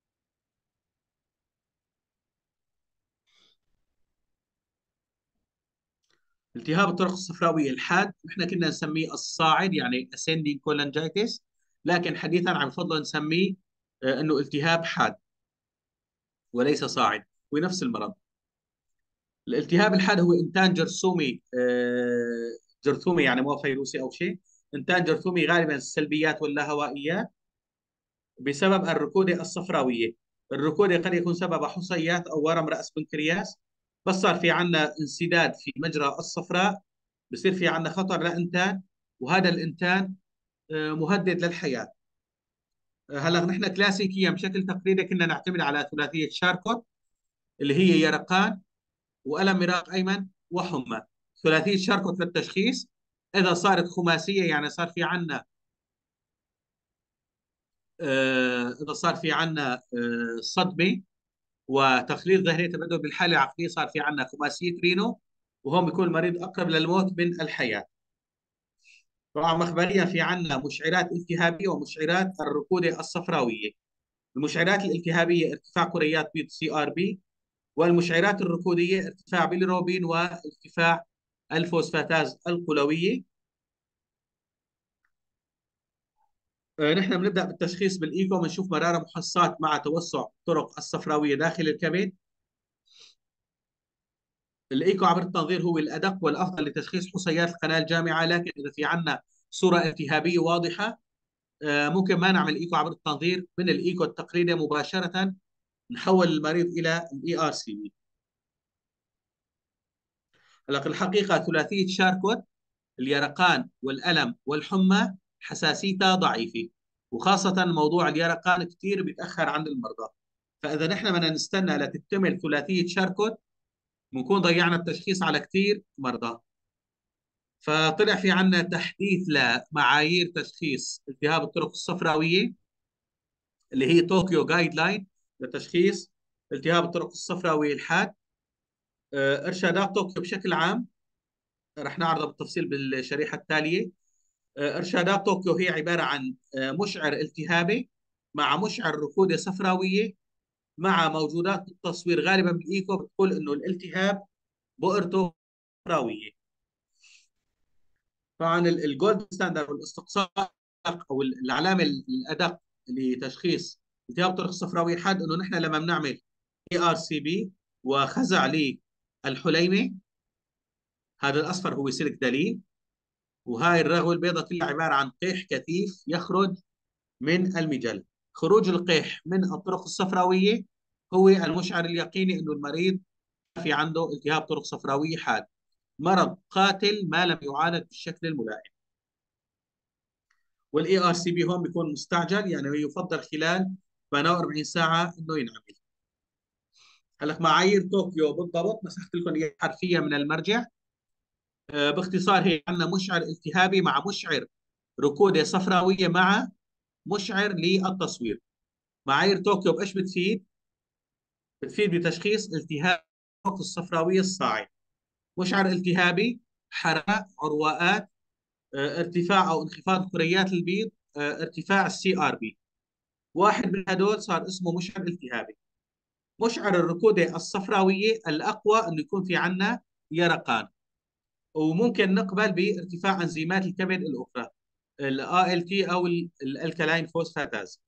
التهاب الطرق الصفراوية الحاد نحن كنا نسميه الصاعد، يعني ascending cholangitis، لكن حديثا عم يفضل نسميه انه التهاب حاد وليس صاعد، ونفس المرض. الالتهاب الحاد هو انتاج جرثومي، جرثومي يعني مو فيروسي او شيء، انتاج جرثومي غالبا السلبيات واللاهوائيات بسبب الركودة الصفراوية. الركودة قد يكون سببها حصيات او ورم رأس بنكرياس، بس صار في عندنا انسداد في مجرى الصفراء، بصير في عندنا خطر لإنتان، وهذا الإنتان مهدد للحياة. هلا نحن كلاسيكيا بشكل تقليدي كنا نعتمد على ثلاثية شاركوت، اللي هي يرقان وألم مراق أيمن وحمى. ثلاثية شاركوت للتشخيص. إذا صارت خماسية يعني صار في عندنا إذا صار في عندنا صدمة وتخليط ظهرية تبدل بالحالة العقلية، صار في عندنا خماسية رينو، وهون بيكون المريض أقرب للموت من الحياة. طبعا مخبريا في عندنا مشعرات التهابية ومشعرات الركودة الصفراوية. المشعرات الالتهابية ارتفاع كريات بيض CRP، والمشعرات الركودية ارتفاع بيليروبين وارتفاع الفوسفاتاز القلوية. نحن بنبدأ بالتشخيص بالإيكو، بنشوف مرارة محصات مع توسع الطرق الصفراوية داخل الكبد. الإيكو عبر التنظير هو الأدق والأفضل لتشخيص حصيات القناة الجامعة، لكن إذا في عندنا صورة التهابية واضحة ممكن ما نعمل إيكو عبر التنظير، من الإيكو التقليدي مباشرة نحول المريض إلى الإي آر سي بي. هلا الحقيقة ثلاثية شاركوت، اليرقان والألم والحمى حساسيتها ضعيفة، وخاصة موضوع اليرقان كثير بيتأخر عند المرضى. فإذا نحن بدنا نستنى لتكتمل ثلاثية شاركوت بنكون ضيعنا التشخيص على كثير مرضى. فطلع في عنا تحديث لمعايير تشخيص التهاب الطرق الصفراوية، اللي هي طوكيو جايد لاين لتشخيص التهاب الطرق الصفراوية الحاد. إرشادات طوكيو بشكل عام رح نعرضها بالتفصيل بالشريحة التالية. إرشادات طوكيو هي عبارة عن مشعر التهابي مع مشعر ركودة صفراوية مع موجودات التصوير غالبا بالإيكو بتقول إنه الالتهاب بؤرته صفراوية. طبعا الجولد ستاندرد والاستقصاء او العلامه الادق لتشخيص التهاب الطرق الصفراويه حاد، انه نحن لما بنعمل اي ار سي بي وخزع للحليمه، هذا الاصفر هو سلك دليل، وهاي الرغوه البيضاء كلها عباره عن قيح كثيف يخرج من المجل. خروج القيح من الطرق الصفراويه هو المشعر اليقيني انه المريض في عنده التهاب طرق صفراويه حاد، مرض قاتل ما لم يعالج بالشكل الملائم. والاي ار سي بي هون بيكون مستعجل، يعني يفضل خلال 48 ساعه انه ينعمل. هلا معايير طوكيو بالضبط مسحت لكم اياها حرفيا من المرجع. باختصار هي عندنا مشعر التهابي مع مشعر ركوده صفراويه مع مشعر للتصوير. معايير طوكيو بايش بتفيد؟ بتفيد بتشخيص التهاب الصفراويه الصاعد. مشعر التهابي، حراره، عروقات، ارتفاع او انخفاض كريات البيض، ارتفاع CRP. واحد من هدول صار اسمه مشعر التهابي. مشعر الركودة الصفراوية الأقوى أنه يكون في عنا يرقان، وممكن نقبل بارتفاع أنزيمات الكبد الأخرى، ال ALT أو الألكالاين فوسفاتاز.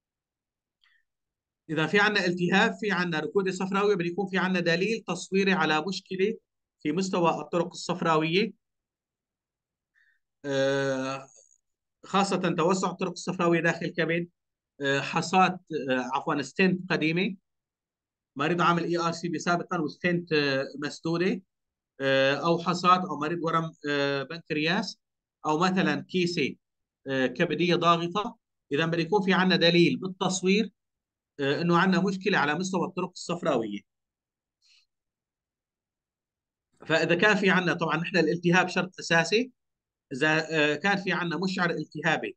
إذا في عنا التهاب في عنا ركودة صفراوية بده يكون في عنا دليل تصويري على مشكلة في مستوى الطرق الصفراوية، آه، خاصة توسع الطرق الصفراوية داخل الكبد، حصات، عفوا ستنت قديمة، مريض عامل اي ار سي بي سابقا وستنت مسدوده، او حصاد، او مريض ورم بنكرياس، او مثلا كيسه كبديه ضاغطه. اذا بده يكون في عندنا دليل بالتصوير انه عندنا مشكله على مستوى الطرق الصفراويه. فاذا كان في عندنا، طبعا نحن الالتهاب شرط اساسي. اذا كان في عندنا مشعر التهابي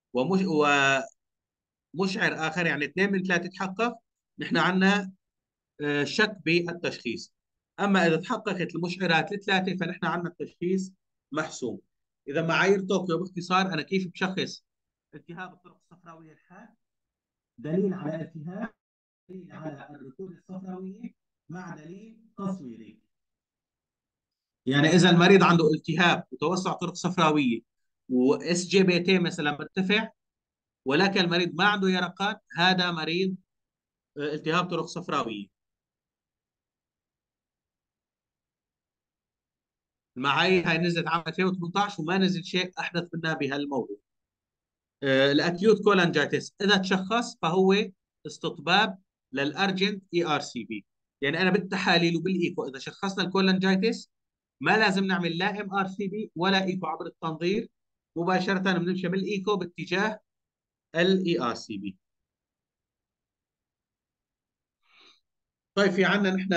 ومشعر اخر، يعني اثنين من ثلاثه تحقق، نحن عندنا شك بالتشخيص. اما اذا تحققت المشعرات الثلاثه فنحن عندنا التشخيص محسوم. اذا معايير طوكيو باختصار، انا كيف بشخص التهاب الطرق الصفراويه الحاد؟ دليل على التهاب، دليل على الركود الصفراويه، مع دليل تصويري. يعني اذا المريض عنده التهاب وتوسع طرق صفراويه واس جي بي تي مثلا مرتفع، ولكن المريض ما عنده يرقان، هذا مريض التهاب طرق صفراويه. المعايير هاي نزلت عام 2018 وما نزل شيء احدث منها بهالموضوع. الاكيوت كولانجايتس اذا تشخص فهو استطباب للارجنت اي ار سي بي. يعني انا بالتحاليل وبالايكو اذا شخصنا الكولانجايتس ما لازم نعمل لا ام ار سي بي ولا ايكو عبر التنظير، مباشره بنمشي بالايكو باتجاه الاي ار سي بي. طيب في عندنا نحن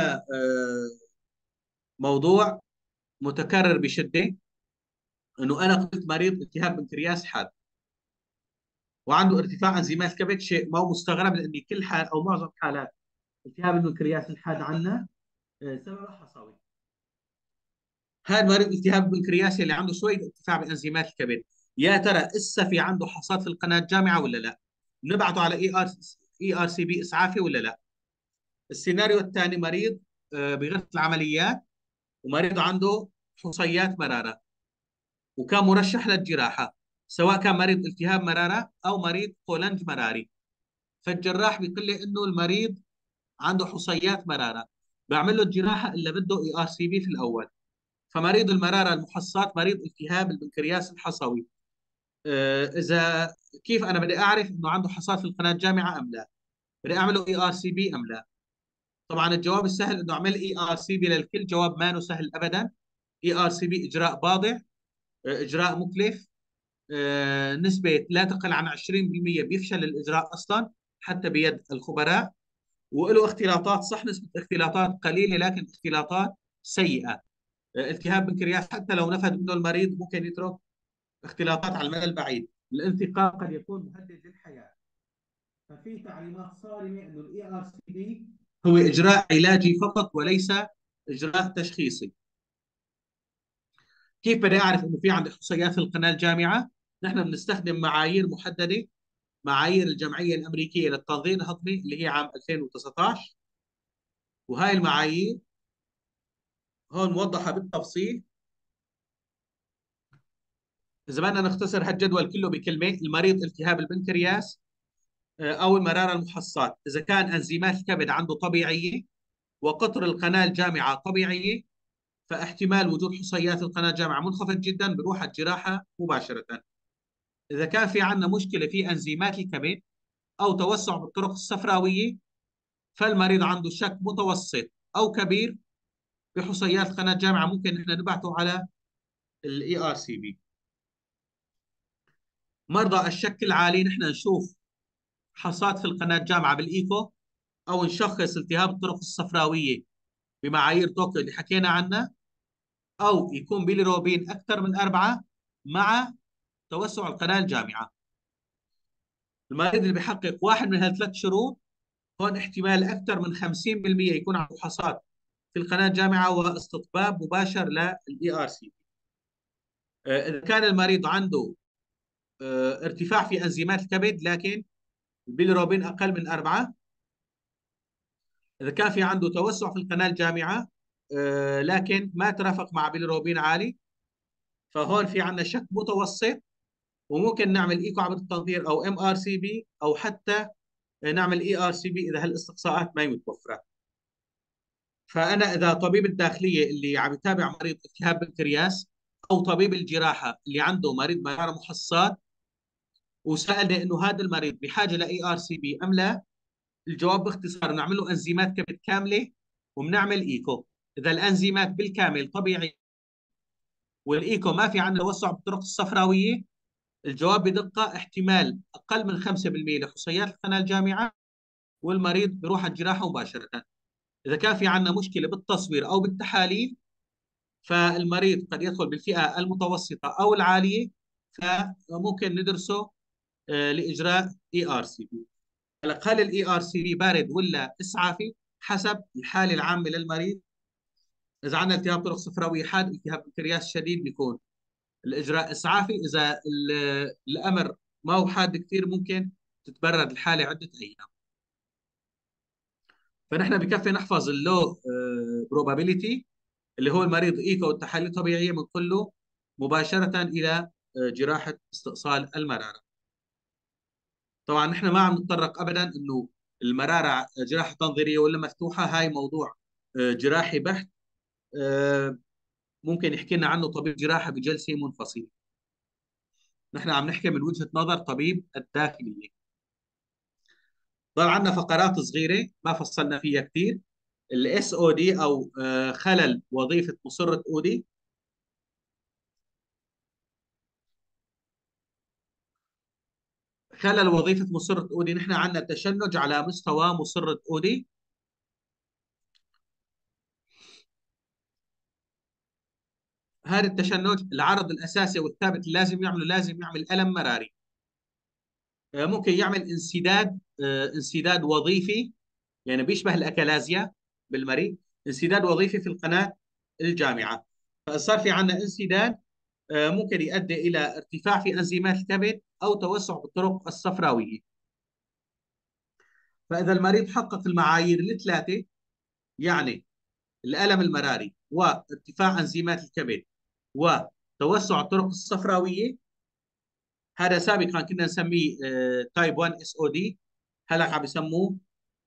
موضوع متكرر بشده، انه انا قلت مريض التهاب بنكرياس حاد وعنده ارتفاع انزيمات الكبد، شيء ما هو مستغرب لان كل حال او معظم حالات التهاب البنكرياس الحاد عندنا سببها حصوي. هذا مريض التهاب بنكرياسي اللي عنده شويه ارتفاع بانزيمات الكبد، يا ترى اسا في عنده حصاد في القناه الجامعه ولا لا؟ نبعته على اي ار سي بي اسعافي ولا لا؟ السيناريو الثاني مريض بغرفه العمليات ومريض عنده حصيات مراره وكان مرشح للجراحه، سواء كان مريض التهاب مراره او مريض كولنج مراري. فالجراح بيقول لي انه المريض عنده حصيات مراره، بعمل له الجراحه الا بده اي ار سي بي في الاول. فمريض المراره المحصات مريض التهاب البنكرياس الحصوي. اذا كيف انا بدي اعرف انه عنده حصاد في القناه الجامعه ام لا؟ بدي اعمله اي ار سي بي ام لا؟ طبعا الجواب السهل انه اعمل اي ار سي بي للكل، جواب ما سهل ابدا. اي ار سي بي اجراء باضع، اجراء مكلف، نسبه لا تقل عن 20% بيفشل الاجراء اصلا حتى بيد الخبراء. وله اختلاطات، صح نسبه اختلاطات قليله لكن اختلاطات سيئه. التهاب بنكرياس حتى لو نفذ منه المريض ممكن يترك اختلاطات على المدى البعيد، الانتقال قد يكون مهدد للحياه. ففي تعليمات صارمه انه الاي ار سي بي هو اجراء علاجي فقط وليس اجراء تشخيصي. كيف بدي اعرف انه في عندي حصيات في القناه الجامعه؟ نحن بنستخدم معايير محدده، معايير الجمعيه الامريكيه للتنظيم الهضمي اللي هي عام 2019. وهاي المعايير هون موضحه بالتفصيل. اذا بدنا نختصر هالجدول كله بكلمه، المريض التهاب البنكرياس او المراره المحصات، اذا كان انزيمات الكبد عنده طبيعيه وقطر القناه الجامعه طبيعيه، فاحتمال وجود حصيات القناه الجامعه منخفض جدا، بروح على الجراحه مباشره. اذا كان في عندنا مشكله في انزيمات الكبد او توسع بالطرق الصفراويه، فالمريض عنده شك متوسط او كبير بحصيات قناه الجامعه، ممكن احنا نبعته على الاي ار سي بي. مرضى الشك العالي نحن نشوف حصاد في القناه الجامعه بالايكو، او نشخص التهاب الطرق الصفراويه بمعايير طوكيو اللي حكينا عنها، او يكون بيليروبين اكثر من 4 مع توسع القناه الجامعه. المريض اللي بيحقق واحد من هالثلاث شروط، هون احتمال اكثر من 50% يكون عنده حصاد في القناه الجامعه واستطباب مباشر للاي ار سي. اذا كان المريض عنده ارتفاع في انزيمات الكبد لكن البيليروبين اقل من 4، اذا كان في عنده توسع في القناه الجامعه لكن ما ترافق مع بيليروبين عالي، فهون في عندنا شك متوسط، وممكن نعمل ايكو عبر التنظير او ام ار سي بي او حتى نعمل اي ار سي بي اذا هالاستقصاءات ما هي متوفره. فانا اذا طبيب الداخليه اللي عم يتابع مريض التهاب بنكرياس او طبيب الجراحه اللي عنده مريض مراره محصات وسالني انه هذا المريض بحاجه لاي ار سي بي ام لا، الجواب باختصار نعمل له انزيمات كبد كامله وبنعمل ايكو. اذا الانزيمات بالكامل طبيعي والايكو ما في عنده توسع بالطرق الصفراويه، الجواب بدقه احتمال اقل من 5% لحصيات القناه الجامعه والمريض بيروح على الجراحه مباشره. اذا كان في عندنا مشكله بالتصوير او بالتحاليل، فالمريض قد يدخل بالفئه المتوسطه او العاليه، فممكن ندرسه لاجراء اي ار سي بي. هل الاي ار سي بي بارد ولا اسعافي؟ حسب الحاله العامه للمريض. اذا عندنا التهاب طرق صفراويه حاد، التهاب بنكرياس شديد، بيكون الاجراء اسعافي. اذا الامر ما هو حاد كثير، ممكن تتبرد الحاله عده ايام. فنحن بكفي نحفظ اللو بروبابيليتي، اللي هو المريض ايكو والتحاليل الطبيعيه، بنقول له مباشره الى جراحه استئصال المراره. طبعا نحن ما عم نتطرق ابدا انه المراره جراحه تنظيريه ولا مفتوحه، هاي موضوع جراحي بحت. آه، ممكن يحكي لنا عنه طبيب جراحه بجلسه منفصله. نحن عم نحكي من وجهه نظر طبيب الداخليه. ضل عندنا فقرات صغيره ما فصلنا فيها كثير. الاس او دي او خلل وظيفه مصره اودي. خلل وظيفه مصره اودي، نحن عندنا تشنج على مستوى مصره اودي. هذا التشنج العرض الاساسي والثابت اللي لازم يعمله، لازم يعمل الم مراري. ممكن يعمل انسداد، انسداد وظيفي، يعني بيشبه الاكالازيا بالمريء. انسداد وظيفي في القناه الجامعه. فصار في عندنا انسداد، ممكن يؤدي الى ارتفاع في انزيمات الكبد او توسع بالطرق الصفراويه. فاذا المريض حقق المعايير الثلاثه، يعني الالم المراري وارتفاع انزيمات الكبد وتوسع الطرق الصفراويه، هذا سابقا كنا نسميه تايب 1 اس او دي، هلا عم بيسموه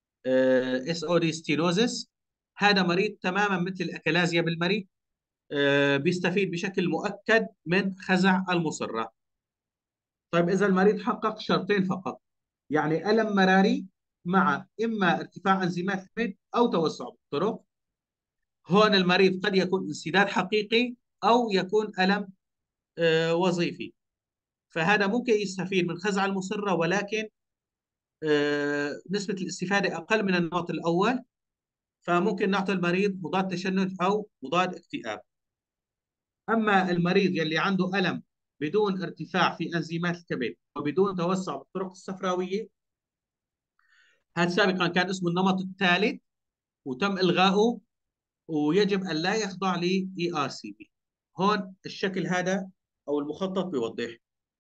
اس او دي ستينوزس. هذا مريض تماما مثل الاكلازيا بالمريء، بيستفيد بشكل مؤكد من خزع المصرة. طيب إذا المريض حقق شرطين فقط، يعني ألم مراري مع إما ارتفاع أنزيمات الكبد أو توسع بالطرق، هون المريض قد يكون انسداد حقيقي أو يكون ألم وظيفي. فهذا ممكن يستفيد من خزع المصرة، ولكن نسبة الاستفادة أقل من النمط الأول. فممكن نعطي المريض مضاد تشنج أو مضاد اكتئاب. أما المريض يلي عنده ألم بدون ارتفاع في أنزيمات الكبد وبدون توسع بالطرق الصفراوية، هذا سابقا كان اسمه النمط الثالث وتم إلغائه، ويجب أن لا يخضع ل ERCP. هون الشكل هذا أو المخطط بيوضح.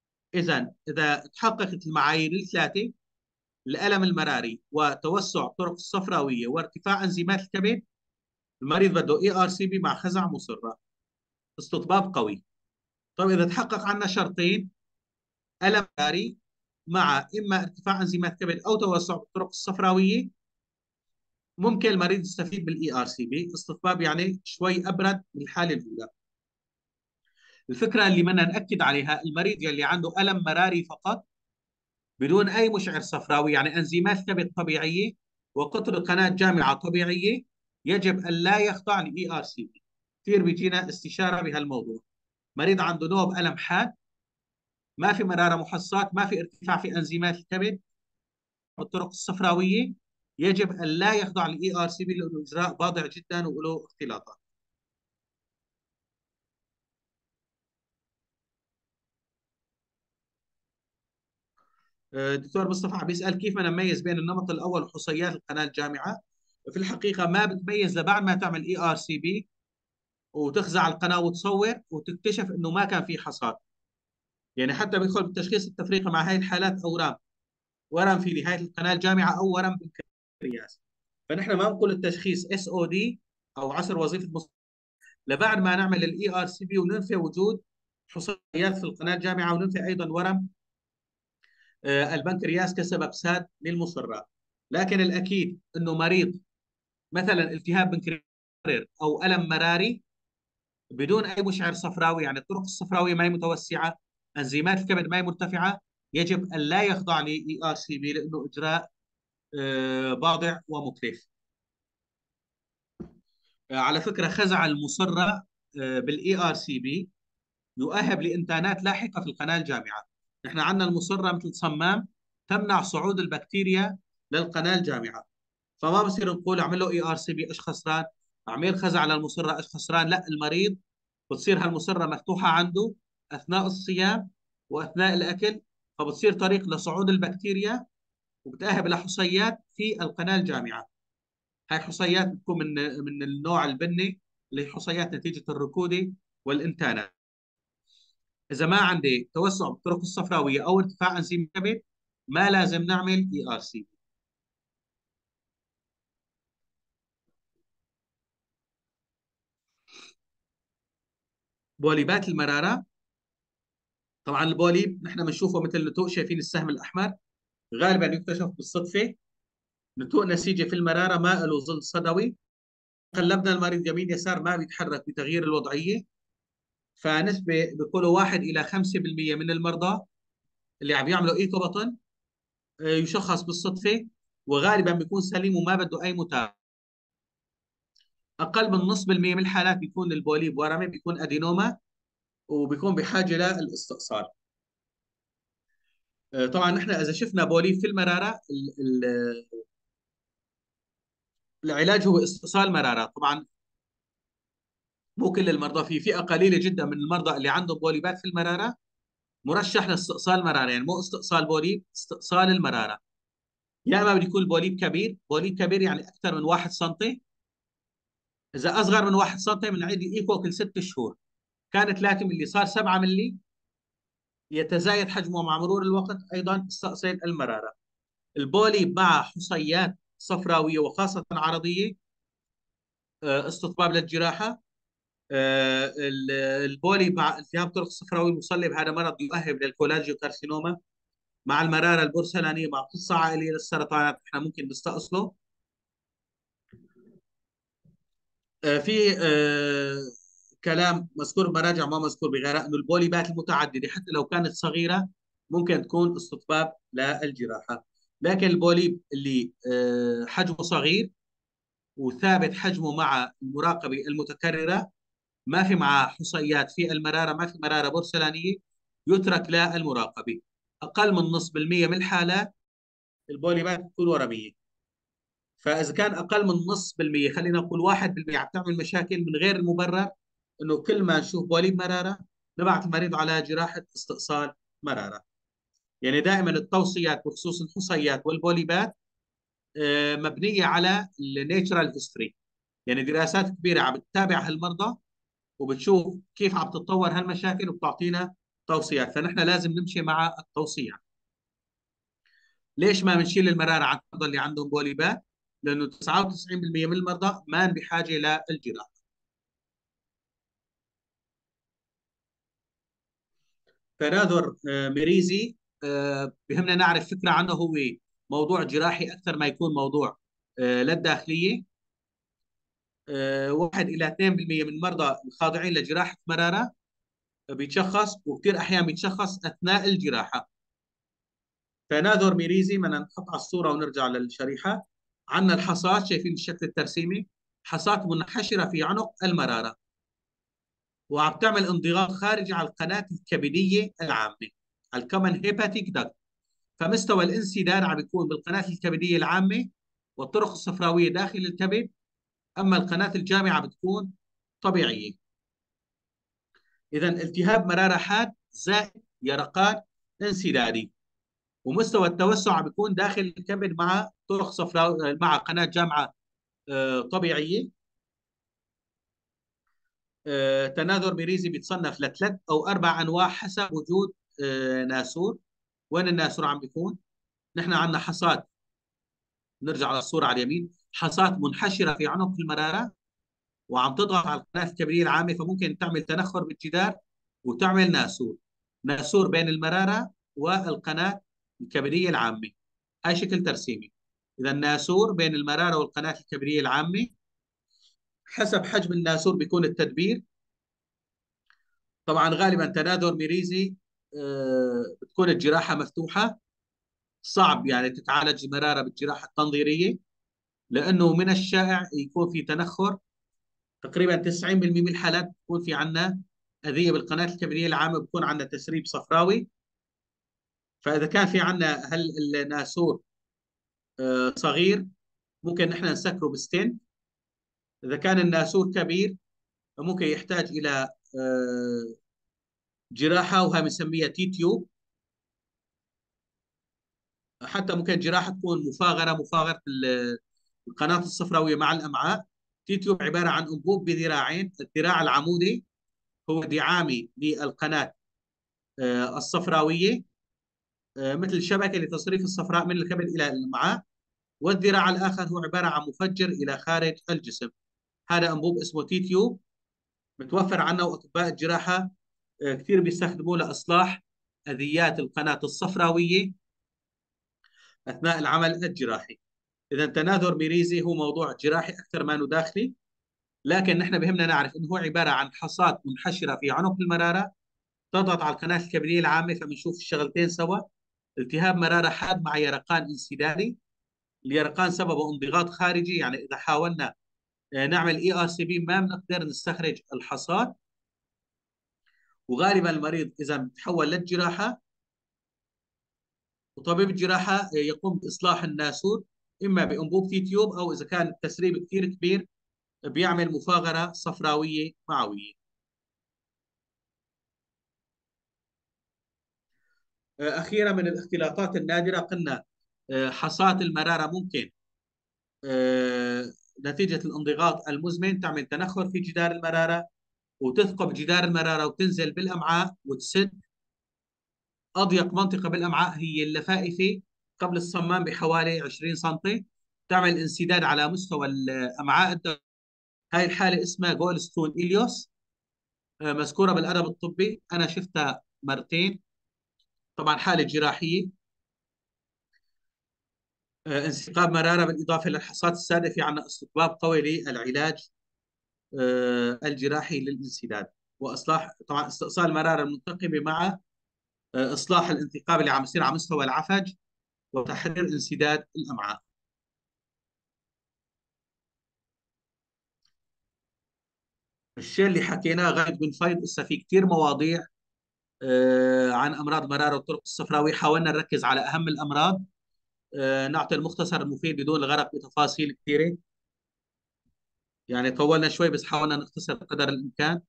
إذا تحققت المعايير الثلاثة، الألم المراري وتوسع الطرق الصفراوية وارتفاع أنزيمات الكبد، المريض بده ERCP مع خزع مصرة، استطباب قوي. طيب إذا تحقق عنا شرطين، ألم مراري مع إما ارتفاع أنزيمات الكبد أو توسع بالطرق الصفراوية، ممكن المريض يستفيد بالاي ار سي بي، استطباب يعني شوي ابرد من الحاله الاولى. الفكره اللي بدنا ناكد عليها، المريض يلي عنده الم مراري فقط بدون اي مشعر صفراوي، يعني انزيمات كبد طبيعيه وقطر قناه جامعه طبيعيه، يجب ان لا يخضع لاي ار سي بي. كثير بيجينا استشاره بهالموضوع. مريض عنده نوب الم حاد، ما في مراره محصات، ما في ارتفاع في انزيمات الكبد بالطرق الصفراويه، يجب ان لا يخضع لاي ار سي بي لانه اجراء باضع جدا وله اختلاطات. دكتور مصطفى عم بيسأل كيف بدنا نميز بين النمط الأول وحصيات القناة الجامعة. في الحقيقة ما بتميز لبعد ما تعمل اي ار سي بي وتخزع القناة وتصور وتكتشف انه ما كان في حصاد. يعني حتى بيدخل بالتشخيص التفريقي مع هاي الحالات اورام، ورم في نهاية القناة الجامعة او ورم بنكرياس. فنحن ما بنقول التشخيص اس او دي او عسر وظيفة لبعد ما نعمل الاي ار سي بي وننفي وجود حصيات في القناة الجامعة، وننفي ايضا ورم البنكرياس كسبب ساد للمصرات. لكن الأكيد أنه مريض مثلا التهاب بنكرياس أو ألم مراري بدون أي مشعر صفراوي، يعني الطرق الصفراوية ما هي متوسعة، أنزيمات الكبد ما هي مرتفعة، يجب أن لا يخضع ل ERCP لأنه إجراء باضع ومكلف. على فكرة خزع المصرة بالاي ار سي بي يؤهب لإنتانات لاحقة في القناة الجامعة. نحن عندنا المصرة مثل صمام تمنع صعود البكتيريا للقناه الجامعه. فما بصير نقول اعمل له اي ار سي بي ايش خسران، عميل خزع على المصره ايش خسران. لا، المريض بتصير هالمصره مفتوحه عنده اثناء الصيام واثناء الاكل، فبتصير طريق لصعود البكتيريا وبتأهب إلى حصيات في القناة الجامعة. هاي حصيات بتكون من النوع البني، اللي هي حصيات نتيجة الركودة والإنتانات. إذا ما عندي توسع بالطرق الصفراوية أو ارتفاع أنزيم الكبد، ما لازم نعمل اي ار سي. بوليبات المرارة، طبعا البوليب نحن بنشوفه مثل نتوء، شايفين السهم الأحمر، غالبا يكتشف بالصدفة. نتوء نسيجة في المرارة ما له ظل صدوي، قلبنا المريض يمين يسار ما بيتحرك بتغيير الوضعية. فنسبة بيقولوا 1 إلى 5% من المرضى اللي عم يعملوا ايكو بطن يشخص بالصدفه، وغالبا بيكون سليم وما بده اي متابعه. اقل من نص بالمية من الحالات بيكون البوليب ورمه، بيكون ادينوما وبيكون بحاجه للاستئصال. طبعا نحن اذا شفنا بوليب في المراره، العلاج هو استئصال مراره. طبعا مو كل المرضى، في فئه قليله جدا من المرضى اللي عندهم بوليبات في المراره مرشح لاستئصال مراره، يعني مو استئصال بوليب، استئصال المراره. يا اما بده يكون البوليب كبير، بوليب كبير يعني اكثر من 1 سم. اذا اصغر من 1 سم بنعيد الايكو كل 6 شهور. كان 3 ملي صار 7 ملي، يتزايد حجمه مع مرور الوقت، ايضا استأصل المراره. البولي مع حصيات صفراويه وخاصه عرضيه، استطباب للجراحه. البولي مع التهاب الطرق الصفراويه المصلب، هذا مرض يؤهب للكولاجيو كارسينوما. مع المراره البورسلانيه مع قصه عائليه للسرطانات احنا ممكن نستأصله. في كلام مذكور بمراجع ما مذكور بغيرها، انه البوليبات المتعدده حتى لو كانت صغيره ممكن تكون استطباب للجراحه. لكن البوليب اللي حجمه صغير وثابت حجمه مع المراقبه المتكرره، ما في معه حصيات في المراره، ما في مراره بورسلانيه، يترك للمراقبه. اقل من نصف بالمية من الحالات البوليبات تكون ورميه. فاذا كان اقل من نصف بالمية، خلينا نقول 1%، عم تعمل مشاكل من غير المبرر، انه كل ما نشوف بوليب مراره نبعث المريض على جراحه استئصال مراره. يعني دائما التوصيات بخصوص الحصيات والبوليبات مبنيه على النيتشرال هيستوري، يعني دراسات كبيره عم تتابع هالمرضى وبتشوف كيف عم تتطور هالمشاكل وبتعطينا توصيات، فنحن لازم نمشي مع التوصيات. ليش ما بنشيل المراره عن المرضى اللي عندهم بوليبات؟ لانه 99% من المرضى ما بحاجه للجراحه. تناظر ميريزي، بهمنا نعرف فكرة عنه. هو موضوع جراحي أكثر ما يكون موضوع للداخلية. 1 إلى 2% من المرضى الخاضعين لجراحة مرارة بيتشخص، وكثير أحيانا بيتشخص أثناء الجراحة. تناظر ميريزي، بدنا نحط على الصورة ونرجع للشريحة. عندنا الحصاة، شايفين الشكل الترسيمي، حصاة منحشرة في عنق المرارة وعم تعمل انضغام خارجي على القناة الكبدية العامة، الكومن هيباتيك داكت. فمستوى الانسداد عم بيكون بالقناة الكبدية العامة والطرق الصفراوية داخل الكبد، أما القناة الجامعة بتكون طبيعية. إذا التهاب مرارة حاد زائد يرقان انسدادي، ومستوى التوسع عم بيكون داخل الكبد مع طرق صفراوية مع قناة جامعة طبيعية. تناثر ميريزي بيتصنف لثلاث أو أربع أنواع حسب وجود ناسور. وين الناسور عم بيكون؟ نحن عندنا حصاد، نرجع على الصورة على اليمين، حصاد منحشرة في عنق المرارة وعم تضغط على القناة الكبدية العامة، فممكن تعمل تنخر بالجدار وتعمل ناسور. ناسور بين المرارة والقناة الكبدية العامة. هاي شكل ترسيمي. إذا الناسور بين المرارة والقناة الكبدية العامة، حسب حجم الناسور بيكون التدبير. طبعا غالبا تناثر ميريزي بتكون الجراحة مفتوحة، صعب يعني تتعالج المرارة بالجراحة التنظيرية، لأنه من الشائع يكون في تنخر. تقريبا 90% من الحالات بتكون في عندنا أذية بالقناة الكبدية العامة، بكون عندنا تسريب صفراوي. فإذا كان في عندنا هل الناسور صغير ممكن نحن نسكره بستنت. إذا كان الناسور كبير ممكن يحتاج إلى جراحة، وهي بنسميها تي تيوب. حتى ممكن جراحة تكون مفاغرة القناة الصفراوية مع الأمعاء. تي تيوب عبارة عن أنبوب بذراعين، الذراع العمودي هو دعامي للقناة الصفراوية، مثل شبكة لتصريف الصفراء من الكبد إلى الأمعاء، والذراع الآخر هو عبارة عن مفجر إلى خارج الجسم. هذا أنبوب اسمه تي تيوب، متوفر عنه، وأطباء الجراحة كثير بيستخدموه لإصلاح أذيات القناة الصفراوية أثناء العمل الجراحي. إذا تناثر ميريزي هو موضوع جراحي أكثر ما إنه داخلي، لكن نحن بهمنا نعرف أنه هو عبارة عن حصاة منحشرة في عنق المرارة تضغط على القناة الكبدية العامة، فبنشوف الشغلتين سوا: التهاب مرارة حاد مع يرقان انسدادي. اليرقان سببه انضغاط خارجي، يعني إذا حاولنا نعمل اي ار سي بي ما بنقدر نستخرج الحصاد. وغالبا المريض اذا تحول للجراحه، وطبيب الجراحه يقوم باصلاح الناسور اما بانبوب تي تيوب، او اذا كان التسريب كثير كبير بيعمل مفاغره صفراويه معويه. اخيرا، من الاختلاطات النادره قلنا حصاه المراره ممكن نتيجه الانضغاط المزمن تعمل تنخر في جدار المراره، وتثقب جدار المراره وتنزل بالامعاء وتسد. أضيق منطقة بالأمعاء هي اللفائفة قبل الصمام بحوالي 20 سم، تعمل انسداد على مستوى الأمعاء الدقيقة. هاي الحالة اسمها جولستون إليوس، مذكورة بالأدب الطبي، أنا شفتها مرتين. طبعا حالة جراحية، انسحاب مرارة بالإضافة للحصات السادة. في عندنا استطباب قوي للعلاج الجراحي للانسداد وإصلاح، طبعا استئصال المرارة المنتقبة مع إصلاح الانتقاب اللي عم يصير على مستوى العفج وتحرير انسداد الأمعاء. الشيء اللي حكيناه غاية بن فايد، لسه في كثير مواضيع عن أمراض المرارة والطرق الصفراوية، حاولنا نركز على أهم الأمراض، نعطي المختصر المفيد بدون الغرق بتفاصيل كثيرة. يعني طولنا شوي بس حاولنا نختصر قدر الإمكان.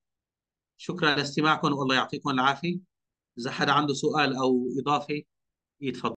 شكرا لاستماعكم والله يعطيكم العافية. إذا حدا عنده سؤال أو إضافة يتفضل.